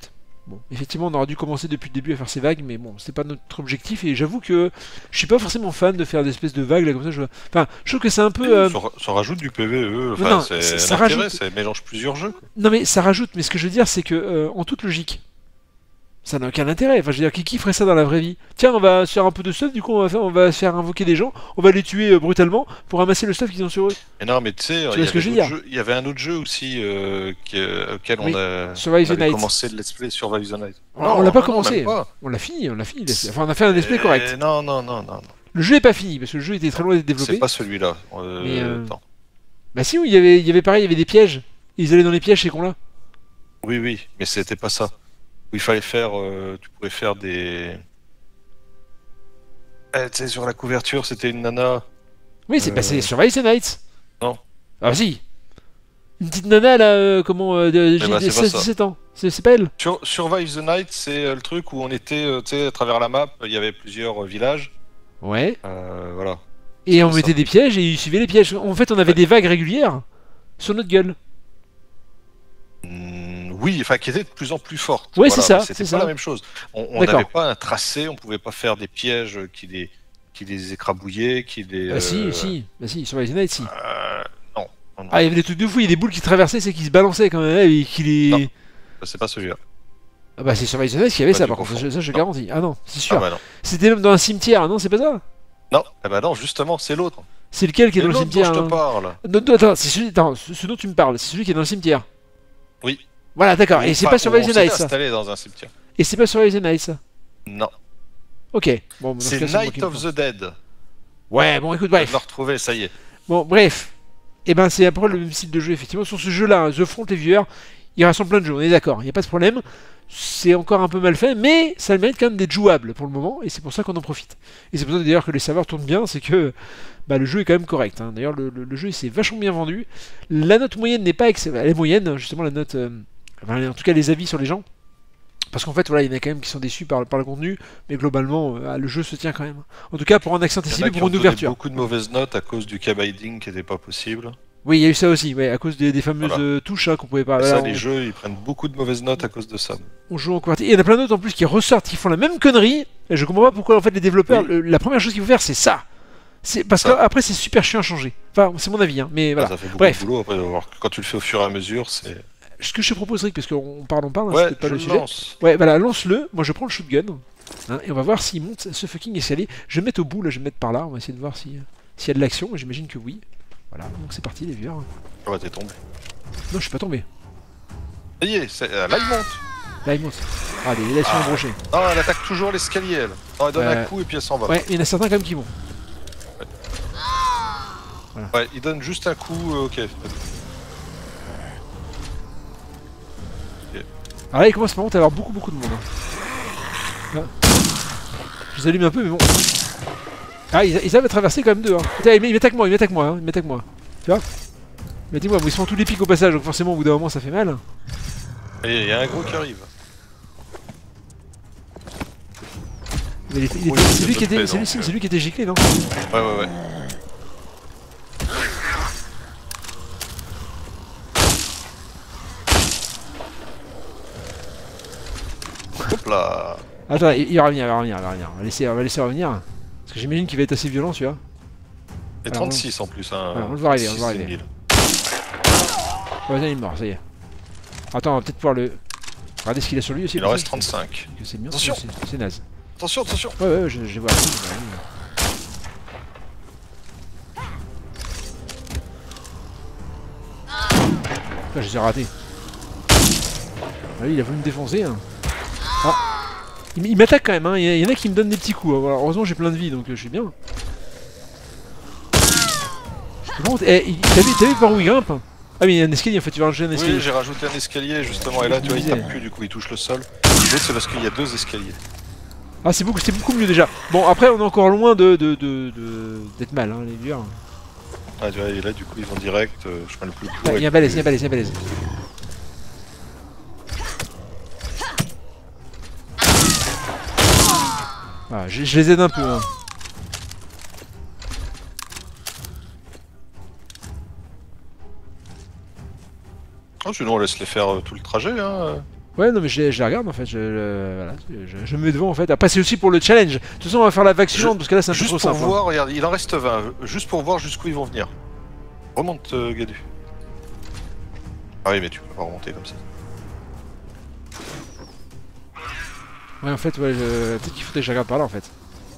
Bon, effectivement, on aurait dû commencer depuis le début à faire ces vagues, mais bon, c'est pas notre objectif. Et j'avoue que je suis pas forcément fan de faire des espèces de vagues là comme ça. Enfin, je trouve que c'est un peu. Ça rajoute du PVE, Non, enfin, ça l'intérêt, rajoute- ça mélange plusieurs jeux. Quoi. Non, mais ça rajoute. Mais ce que je veux dire, c'est que en toute logique, ça n'a aucun intérêt. Enfin, je veux dire, qui ferait ça dans la vraie vie? Tiens, on va se faire un peu de stuff. Du coup, on va se faire invoquer des gens. On va les tuer brutalement pour ramasser le stuff qu'ils ont sur eux. Mais non, mais tu sais, vois ce que je veux dire? il y avait un autre jeu aussi auquel Oui, on a Survive the avait Night. commencé le let's play Survive the Night. On l'a pas non, commencé. même pas. On l'a fini. Enfin, on a fait un display correct. Non. Le jeu est pas fini parce que le jeu était très loin d'être développé. C'est pas celui-là. Mais, Attends. Bah si, oui, il y avait pareil, il y avait des pièges. Ils allaient dans les pièges ces cons-là. Oui, mais c'était pas ça. Où il fallait faire, tu pouvais faire des. Tu sais, sur la couverture, c'était une nana. Oui, c'est passé Survive the Night. Non. Ah si. Une petite nana là, bah, c'est pas 16-17 ans. C'est pas elle. Survive the Night, c'est le truc où on était, tu sais, à travers la map, il y avait plusieurs villages. Ouais. Voilà. Et on ça. mettait des pièges et ils suivaient les pièges. En fait, on avait des vagues régulières sur notre gueule. Oui, enfin, qui était de plus en plus forte. Ouais, c'est ça, mais c'était c'est pas ça. la même chose. On D'accord. n'avait pas un tracé, on pouvait pas faire des pièges qui les écrabouillaient, qui les. Bah si, Survive the Night, si. Non. Ah, il y avait des trucs de fou, il y a des boules qui traversaient, c'est qui se balançaient quand même, et qui les... Non. C'est pas celui-là. Ah bah c'est Survive the Night qui avait Bah, ça tu par contre, confonds. ça je Non. garantis. Ah non, c'est Ah sûr. bah non. C'était même dans un cimetière, non, c'est pas ça? Non, eh ben non, justement, c'est l'autre. C'est lequel qui est C'est dans le l'autre dont cimetière? je te Hein parle. Non, attends, c'est celui... attends, ce dont tu me parles, c'est celui qui est dans le cimetière. Oui. Voilà, d'accord, et c'est Enfin, pas Survive on the s'était Night ça. installé dans un cimetière. Et c'est pas Survive the Night ça. Non. Ok, bon, dans ce C'est cas, moi Night qui me of trompe. the Dead. Ouais, bon écoute, Je bref. l'ai retrouvé, ça y est. Bon, bref. Et ben c'est après le même style de jeu, effectivement. Sur ce jeu-là, hein, The Front et Viewer, il rassemble plein de jeux, on est d'accord, il n'y a pas de problème. C'est encore un peu mal fait, mais ça le mérite quand même d'être jouable pour le moment, et c'est pour ça qu'on en profite. Et c'est pour ça d'ailleurs que les serveurs tournent bien, c'est que bah, le jeu est quand même correct. Hein. D'ailleurs, le jeu il s'est vachement bien vendu. La note moyenne n'est pas excellente. Elle est moyenne, justement, la note. Enfin, en tout cas, les avis sur les gens. Parce qu'en fait, voilà, il y en a quand même qui sont déçus par le contenu, mais globalement, le jeu se tient quand même. En tout cas, pour un accès Il y en anticipé, a qui pour ont une donné ouverture. beaucoup de mauvaises notes à cause du cabiding qui n'était pas possible. Oui, il y a eu ça aussi, ouais, à cause des fameuses Voilà. touches hein, qu'on pouvait pas. Et Voilà, ça, les jeux, ils prennent beaucoup de mauvaises notes à cause de ça. on joue en QWERTY. Et il y en a plein d'autres en plus qui ressortent, qui font la même connerie. Et je comprends pas pourquoi en fait les développeurs, Oui. la première chose qu'il faut faire, c'est ça. C'est parce Ça. qu'après c'est super chiant à changer. Enfin, c'est mon avis, hein, mais voilà. Ça fait beaucoup Bref. de boulot. Après, alors que quand tu le fais au fur et à mesure, c'est. Ce que je te propose, Rick, parce qu'on parle, hein, c'est Ouais, peut-être pas je le le sujet. lance. Ouais, voilà, lance-le. Moi, je prends le shotgun. Hein, et on va voir s'il monte ce fucking escalier. Je vais me mettre au bout, là, je vais me mettre par là. On va essayer de voir s'il y a de l'action. J'imagine que oui. Voilà, donc c'est parti, les viewers. Ah ouais, t'es tombé. Non, je suis pas tombé. Ça y est, là, il monte. Là, il monte. Ah, là, ils sont embrochés. Non, elle attaque toujours l'escalier, elle. Non, elle donne un coup et puis elle s'en va. Ouais, il y en a certains quand même qui vont. Ouais, il donne juste un coup, ok. Alors là, il commence par contre à y avoir beaucoup de monde. Hein. Là. Je les allume un peu, mais bon. Ah, ils savent traverser quand même deux. Hein. Putain, ils m'attaquent moi, hein, ils m'attaquent moi. Tu vois? Mais dis-moi, ils se font tous les pics au passage, donc forcément, au bout d'un moment, ça fait mal. Et il y a un gros qui arrive. Mais Oui, c'est lui, c'est lui qui était giclé, non? Ouais. Hop là. Attends, il va revenir. On va laisser revenir. Parce que j'imagine qu'il va être assez violent, tu vois. Et Alors, 36 en plus, hein. voilà, on le voit arriver, 6, 000. Ouais, il est mort, ça y est. Attends, on va peut-être pouvoir le. Regardez ce qu'il a sur lui aussi. Il en reste 35. C'est bien, Attention. c'est naze. Attention. Ouais, je vois. Putain, je les ai ratés. Ah, lui, il a voulu me défoncer. Hein. Ah. Il m'attaque quand même, hein. Il y en a qui me donnent des petits coups. Hein. Voilà, heureusement, j'ai plein de vie, donc je suis bien. Par contre, t'as vu par où il grimpe? Ah, mais il y a un escalier en fait, tu vas rajouter un escalier. Oui, j'ai rajouté un escalier justement, et là tu vois, il tape plus, du coup il touche le sol. L'autre c'est parce qu'il y a 2 escaliers. Ah, c'est beaucoup mieux déjà. Bon, après, on est encore loin d'être mal, hein, les vieux. Ah, tu vois, et là du coup ils vont direct, je prends le plus Ah, il y a un balèze, il y a un balèze. Ah, je les aide un peu. Hein. Oh, sinon on laisse les faire tout le trajet, hein. Ouais, non, mais je les regarde en fait. Voilà, je me mets devant en fait. Après, c'est aussi pour le challenge. De toute façon, on va faire la vague suivante parce que là, c'est un peu Juste trop pour simple. voir, regarde, il en reste 20. Juste pour voir jusqu'où ils vont venir. Remonte, Gadu. Ah oui, mais tu peux pas remonter comme ça. Ouais, en fait, ouais, peut-être qu'il faudrait que je regarde par là en fait.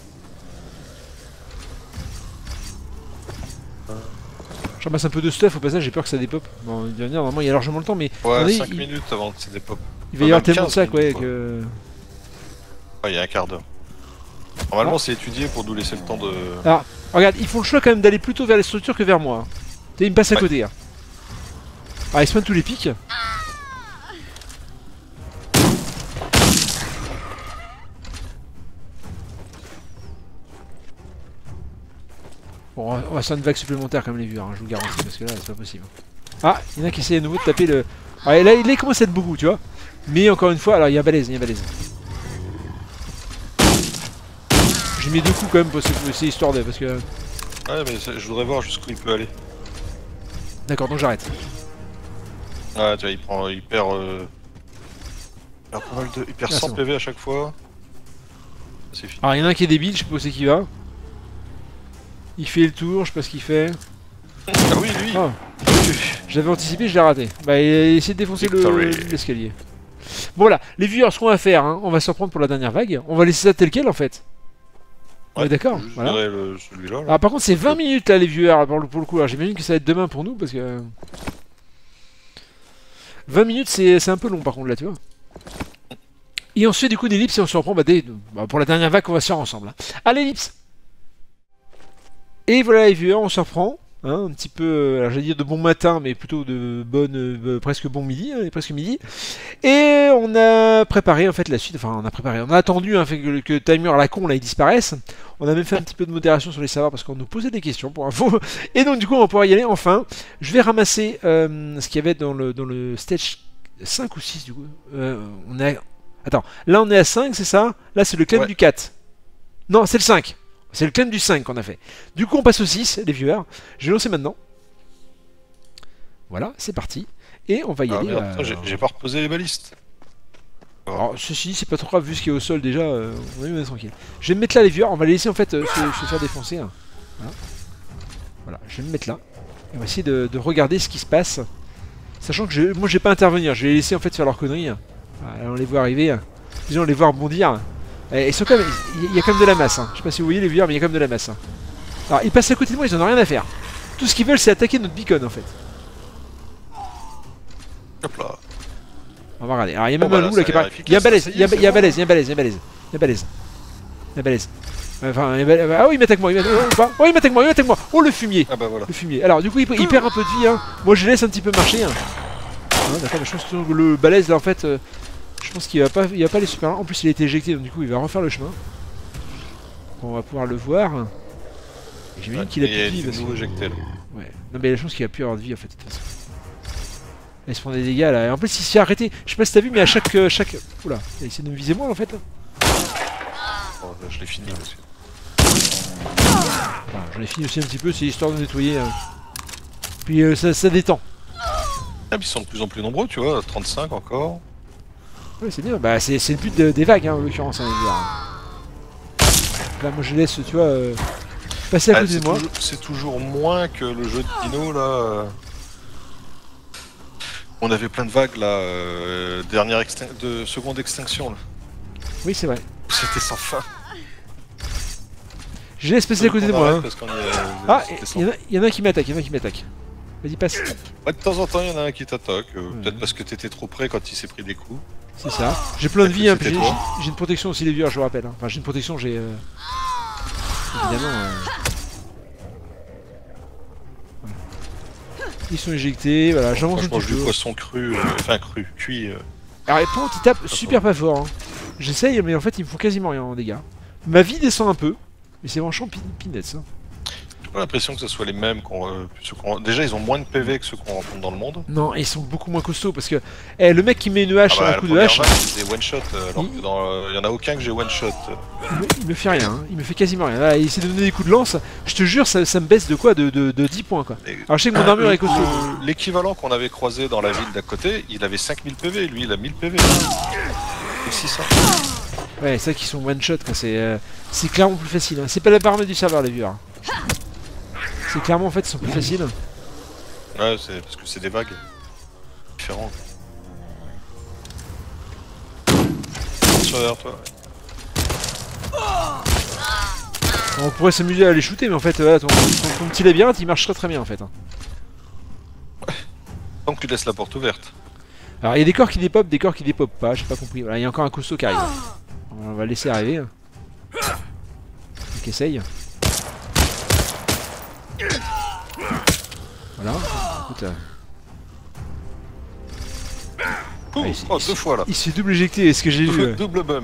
Je ramasse un peu de stuff au passage, j'ai peur que ça dépop. Bon, il va venir, normalement il y a largement le temps, mais Ouais, attendez, 5 minutes avant que ça dépop. il va y avoir même tellement de 15 sacs, ouais, minutes, quoi. que. Ouais, il y a un quart d'heure. Normalement, c'est étudié pour nous laisser le temps de. Ah, regarde, ils font le choix quand même d'aller plutôt vers les structures que vers moi. Hein. Tu sais, ils me passent à Ouais. côté. Hein. Ah, ils spawnent tous les pics. Bon, on va faire une vague supplémentaire comme les vieux, hein, je vous le garantis, parce que là, c'est pas possible. Ah, il y en a qui essaient à nouveau de taper le. Ah, et là, il commence à être beaucoup, tu vois. Mais encore une fois, alors il y a balèze, il y a balèze. J'ai mis 2 coups quand même pour essayer histoire de. Parce que. Ouais, mais je voudrais voir jusqu'où il peut aller. D'accord, donc j'arrête. Ouais, tu vois, il perd pas mal de. Il perd Ah, 100 c'est bon. PV à chaque fois. C'est fini. Alors il y en a un qui est débile, je sais pas où c'est qui va. Il fait le tour, je sais pas ce qu'il fait. Ah oui, lui. Ah, j'avais anticipé, je l'ai raté. Bah, il a essayé de défoncer Victory. l'escalier. Bon, voilà, les viewers, ce qu'on va faire, hein, on va se reprendre pour la dernière vague. On va laisser ça tel quel en fait. On est d'accord, Je voilà. verrai celui-là. Là. Ah, par contre, c'est 20 minutes là, les viewers, pour le coup. Alors, j'imagine que ça va être demain pour nous parce que. 20 minutes, c'est un peu long par contre là, tu vois. Et on se fait du coup des lips et on se reprend pour la dernière vague qu'on va se faire ensemble. Hein. Allez, lips! Et voilà les viewers, on se reprend. Hein, un petit peu, alors j'allais dire de bon matin, mais plutôt de presque bon midi, hein, presque midi. Et on a préparé en fait la suite, enfin on a attendu hein, que le timer à la con là il disparaisse. On a même fait un petit peu de modération sur les serveurs parce qu'on nous posait des questions pour info. Et donc du coup on va pouvoir y aller enfin. Je vais ramasser ce qu'il y avait dans le stage 5 ou 6 du coup. On a... Attends, là on est à 5 c'est ça? Là c'est le claim du 4. Non c'est le 5. C'est le claim du 5 qu'on a fait. Du coup on passe au 6 les viewers. Je vais lancer maintenant. Voilà, c'est parti. Et on va y aller. Merde, putain, j'ai pas reposé les balistes. Alors ceci c'est pas trop grave vu ce qui est au sol déjà, on va y aller tranquille. Je vais me mettre là les viewers, on va les laisser en fait se faire défoncer. Hein. Voilà, je vais me mettre là. Et on va essayer de regarder ce qui se passe. Sachant que moi je vais pas intervenir, je vais les laisser en fait faire leurs conneries. Hein. Voilà, on les voit arriver, disons on les voit rebondir. Et ils sont quand même, il y a quand même de la masse. Hein. Je sais pas si vous voyez les viewers mais il y a quand même de la masse. Hein. Alors ils passent à côté de moi, ils en ont rien à faire. Tout ce qu'ils veulent c'est attaquer notre beacon en fait. Hop là. On va regarder. Alors il y a même un loup là ça qui a l'air apparaît. Il y a efficace, balèze, ça y il y a est, c'est balèze, il y a balèze, il y a balèze, il y a balèze. Il y a balèze. Enfin, ah oui, il m'attaque moi, oh, il m'attaque moi, il m'attaque moi. Oh le fumier. Ah bah voilà. Le fumier. Alors du coup il perd un peu de vie. Hein. Moi je laisse un petit peu marcher. Hein. Ah, d'accord, mais je pense que le balèze là en fait, je pense qu'il va pas aller super loin. En plus il a été éjecté donc du coup il va refaire le chemin. On va pouvoir le voir. Et j'imagine qu'il a plus de vie. Parce que... éjecté là. Ouais. Non mais je pense qu'il va plus avoir de vie en fait de toute façon. Là, il se prend des dégâts là. Et en plus il s'est arrêté. Je sais pas si t'as vu mais à chaque. Oula, il a essayé de me viser moi en fait. Là. Oh, je l'ai fini aussi. Enfin, j'en ai fini aussi un petit peu, c'est histoire de nettoyer. Hein. Puis ça détend. Ah, puis ils sont de plus en plus nombreux, tu vois, 35 encore. Ouais c'est bien, bah c'est le but des vagues hein, en l'occurrence. Hein, les gars, hein. Là moi je laisse, tu vois, passer à côté de moi. C'est toujours moins que le jeu de Dino là. On avait plein de vagues là, de seconde extinction là. Oui c'est vrai. C'était sans fin. Je laisse passer à côté de moi. Hein. Parce qu'on Ah, il y en a qui m'attaque, Vas-y passe. Ouais, de temps en temps, il y en a un qui t'attaque. Peut-être parce que t'étais trop près quand il s'est pris des coups. C'est ça. J'ai plein de vie, hein, C'était toi. j'ai une protection aussi les viewers, je vous rappelle. Hein. Enfin j'ai une protection, j'ai... Évidemment... Voilà. Ils sont éjectés, voilà, j'avance un Franchement, petit je du peu. poisson cru, enfin cuit. Alors les pontes ils tapent super pas fort. Hein. J'essaye mais en fait ils me font quasiment rien en dégâts. Ma vie descend un peu, mais c'est franchement peanuts. Hein. J'ai pas l'impression que ce soit les mêmes déjà ils ont moins de PV que ceux qu'on rencontre dans le monde. Non, ils sont beaucoup moins costauds parce que le mec qui met une hache, un coup de hache, c'est des one shot alors que il y en a aucun que j'ai one shot. il me fait rien, hein. Il me fait quasiment rien. Là, il essaie de donner des coups de lance, je te jure, ça me baisse de quoi, de 10 points quoi. Alors je sais que mon armure est costaud. L'équivalent qu'on avait croisé dans la ville d'à côté, il avait 5000 PV, lui il a 1000 PV. Et 600. Ouais, c'est ça qui sont one shot quoi, c'est clairement plus facile. Hein. C'est pas la paramètre du serveur les vieux. Hein. C'est clairement en fait ils sont plus faciles. Ouais, c'est parce que c'est des vagues différentes. Attention derrière toi. On pourrait s'amuser à les shooter, mais en fait, ton petit labyrinthe il marche très bien en fait. Hein. Tant que tu laisses la porte ouverte. Alors il y a des corps qui dépopent, des corps qui dépopent pas, j'ai pas compris. Voilà, il y a encore un costaud qui arrive. On va le laisser arriver. Donc essaye. Voilà, écoute. Deux fois là. Il se fait double éjecter, est-ce que j'ai vu Double bum.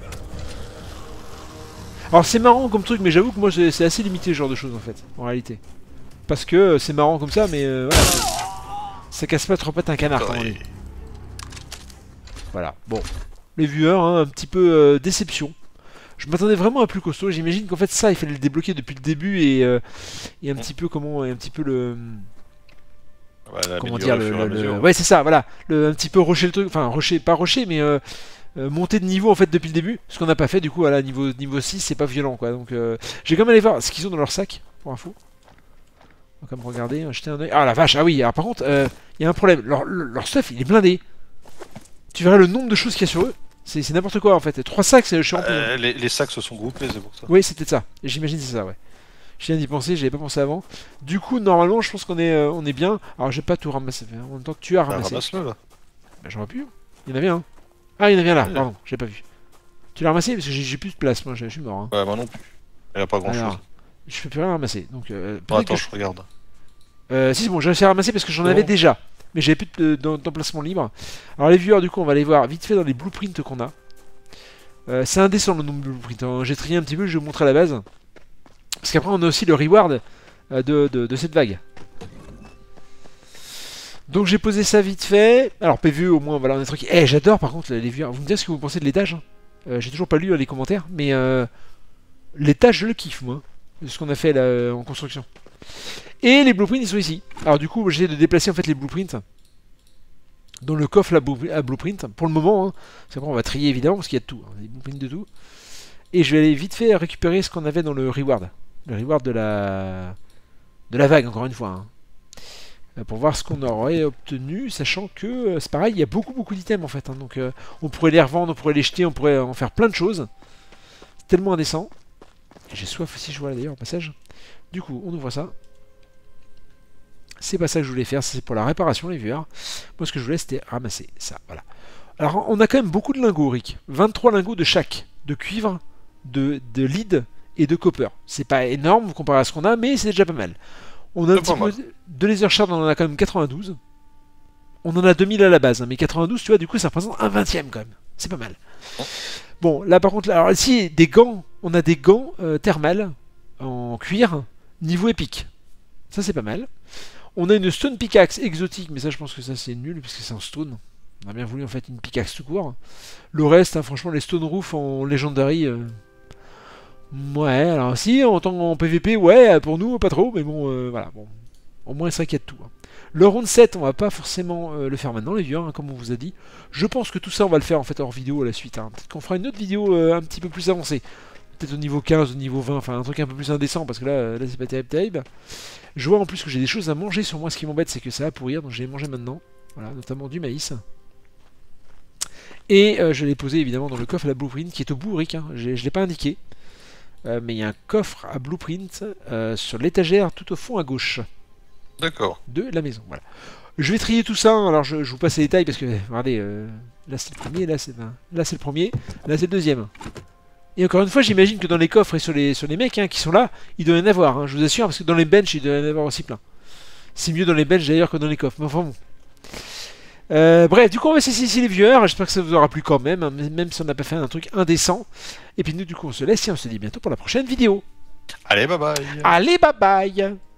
Alors c'est marrant comme truc, mais j'avoue que moi c'est assez limité ce genre de choses en fait, en réalité. Parce que c'est marrant comme ça, mais voilà. Ça casse pas trop pattes un canard, comme on dit. Voilà, bon. Les viewers, hein, un petit peu déception. Je m'attendais vraiment à plus costaud. J'imagine qu'en fait ça, il fallait le débloquer depuis le début et un petit peu le. Ouais, comment dire Ouais, c'est ça. Voilà, un petit peu rusher le truc. Enfin, pas rusher, mais monter de niveau en fait depuis le début. Ce qu'on n'a pas fait du coup. Voilà, niveau 6, c'est pas violent quoi. Donc, j'ai quand même allé voir ce qu'ils ont dans leur sac pour info. On va quand même regarder, jeter un oeil. Ah la vache. Ah oui. Alors par contre, il y a un problème. Leur stuff, il est blindé. Tu verrais le nombre de choses qu'il y a sur eux. C'est n'importe quoi en fait. 3 sacs, je suis rempli. Les sacs se sont groupés, c'est pour ça. Oui, c'était ça. J'imagine c'est ça, ouais. Je viens d'y penser, j'avais pas pensé avant. Du coup, normalement, je pense qu'on est bien. Alors, j'ai pas tout ramassé. En même temps que tu as ramassé. Ramasse-le là. Bah, j'aurais pu. Il y en avait un. Ah, il y en avait un là. Pardon, j'ai pas vu. Tu l'as ramassé parce que j'ai plus de place. Moi, je suis mort. Hein. Ouais, moi non plus. Il n'y a pas grand chose. Je peux plus rien ramasser. Donc, attends, je regarde. Si, c'est bon, j'ai réussi à ramasser parce que j'en avais déjà. Mais j'avais plus d'emplacement libre. Alors les viewers, du coup, on va aller voir vite fait dans les blueprints qu'on a. C'est indécent le nombre de blueprints. Hein. J'ai trié un petit peu, je vais vous montrer à la base. Parce qu'après, on a aussi le reward de cette vague. Donc j'ai posé ça vite fait. Alors PVE, au moins, voilà, on est tranquille. Eh, j'adore par contre les viewers. Vous me direz ce que vous pensez de l'étage. J'ai toujours pas lu les commentaires. Mais l'étage, je le kiffe, moi. Ce qu'on a fait là en construction. Et les blueprints ils sont ici. Alors du coup j'ai de déplacer en fait les blueprints dans le coffre à blueprint pour le moment. Hein. C'est bon, on va trier évidemment parce qu'il y a de tout, hein, des blueprints de tout. Et je vais aller vite fait récupérer ce qu'on avait dans le reward. Le reward de la vague encore une fois. Hein. Pour voir ce qu'on aurait obtenu, sachant que c'est pareil, il y a beaucoup d'items en fait. Hein, donc on pourrait les revendre, on pourrait les jeter, on pourrait en faire plein de choses. C'est tellement indécent. J'ai soif aussi, je vois là d'ailleurs au passage. Du coup, on ouvre ça. C'est pas ça que je voulais faire, c'est pour la réparation les viewers. Moi ce que je voulais c'était ramasser ça, voilà. Alors on a quand même beaucoup de lingots Rick. 23 lingots de chaque, de cuivre, de lead et de copper. C'est pas énorme comparé à ce qu'on a, mais c'est déjà pas mal. On a un petit peu de laser shard, on en a quand même 92. On en a 2000 à la base, hein, mais 92 tu vois du coup ça représente un 20ème quand même. C'est pas mal. Bon là par contre, alors ici des gants, on a des gants thermales en cuir niveau épique. Ça c'est pas mal. On a une stone pickaxe exotique, mais ça je pense que ça c'est nul parce que c'est en stone. On a bien voulu en fait une pickaxe tout court. Le reste, hein, franchement, les stone roof en legendary. Ouais, alors si, en PVP, ouais, pour nous, pas trop, mais bon, voilà. Bon, au moins c'est vrai qu'il y a de tout. Hein. Le round 7, on va pas forcément le faire maintenant, les vieux, hein, comme on vous a dit. Je pense que tout ça, on va le faire en fait hors vidéo à la suite. Hein. Peut-être qu'on fera une autre vidéo un petit peu plus avancée. Peut-être au niveau 15, au niveau 20, enfin un truc un peu plus indécent parce que là c'est pas terrible. Je vois en plus que j'ai des choses à manger sur moi. Ce qui m'embête, c'est que ça va pourrir, donc je vais manger maintenant. Voilà, notamment du maïs. Et je l'ai posé évidemment dans le coffre à la blueprint qui est au bout, Rick. Hein. Je l'ai pas indiqué. Mais il y a un coffre à blueprint sur l'étagère tout au fond à gauche. D'accord. De la maison. Voilà. Je vais trier tout ça. Hein. Alors je vous passe les détails parce que, regardez, là c'est le premier, là c'est le premier, là c'est le deuxième. Et encore une fois, j'imagine que dans les coffres et sur les mecs hein, qui sont là, il doit y en avoir, hein, je vous assure, parce que dans les benches, il doit y en avoir aussi plein. C'est mieux dans les benches d'ailleurs que dans les coffres, mais enfin bon. Bref, du coup, on va cesser ici les viewers. J'espère que ça vous aura plu quand même, hein, même si on n'a pas fait un truc indécent. Et puis nous, du coup, on se laisse et on se dit bientôt pour la prochaine vidéo. Allez, bye bye. Allez, bye bye.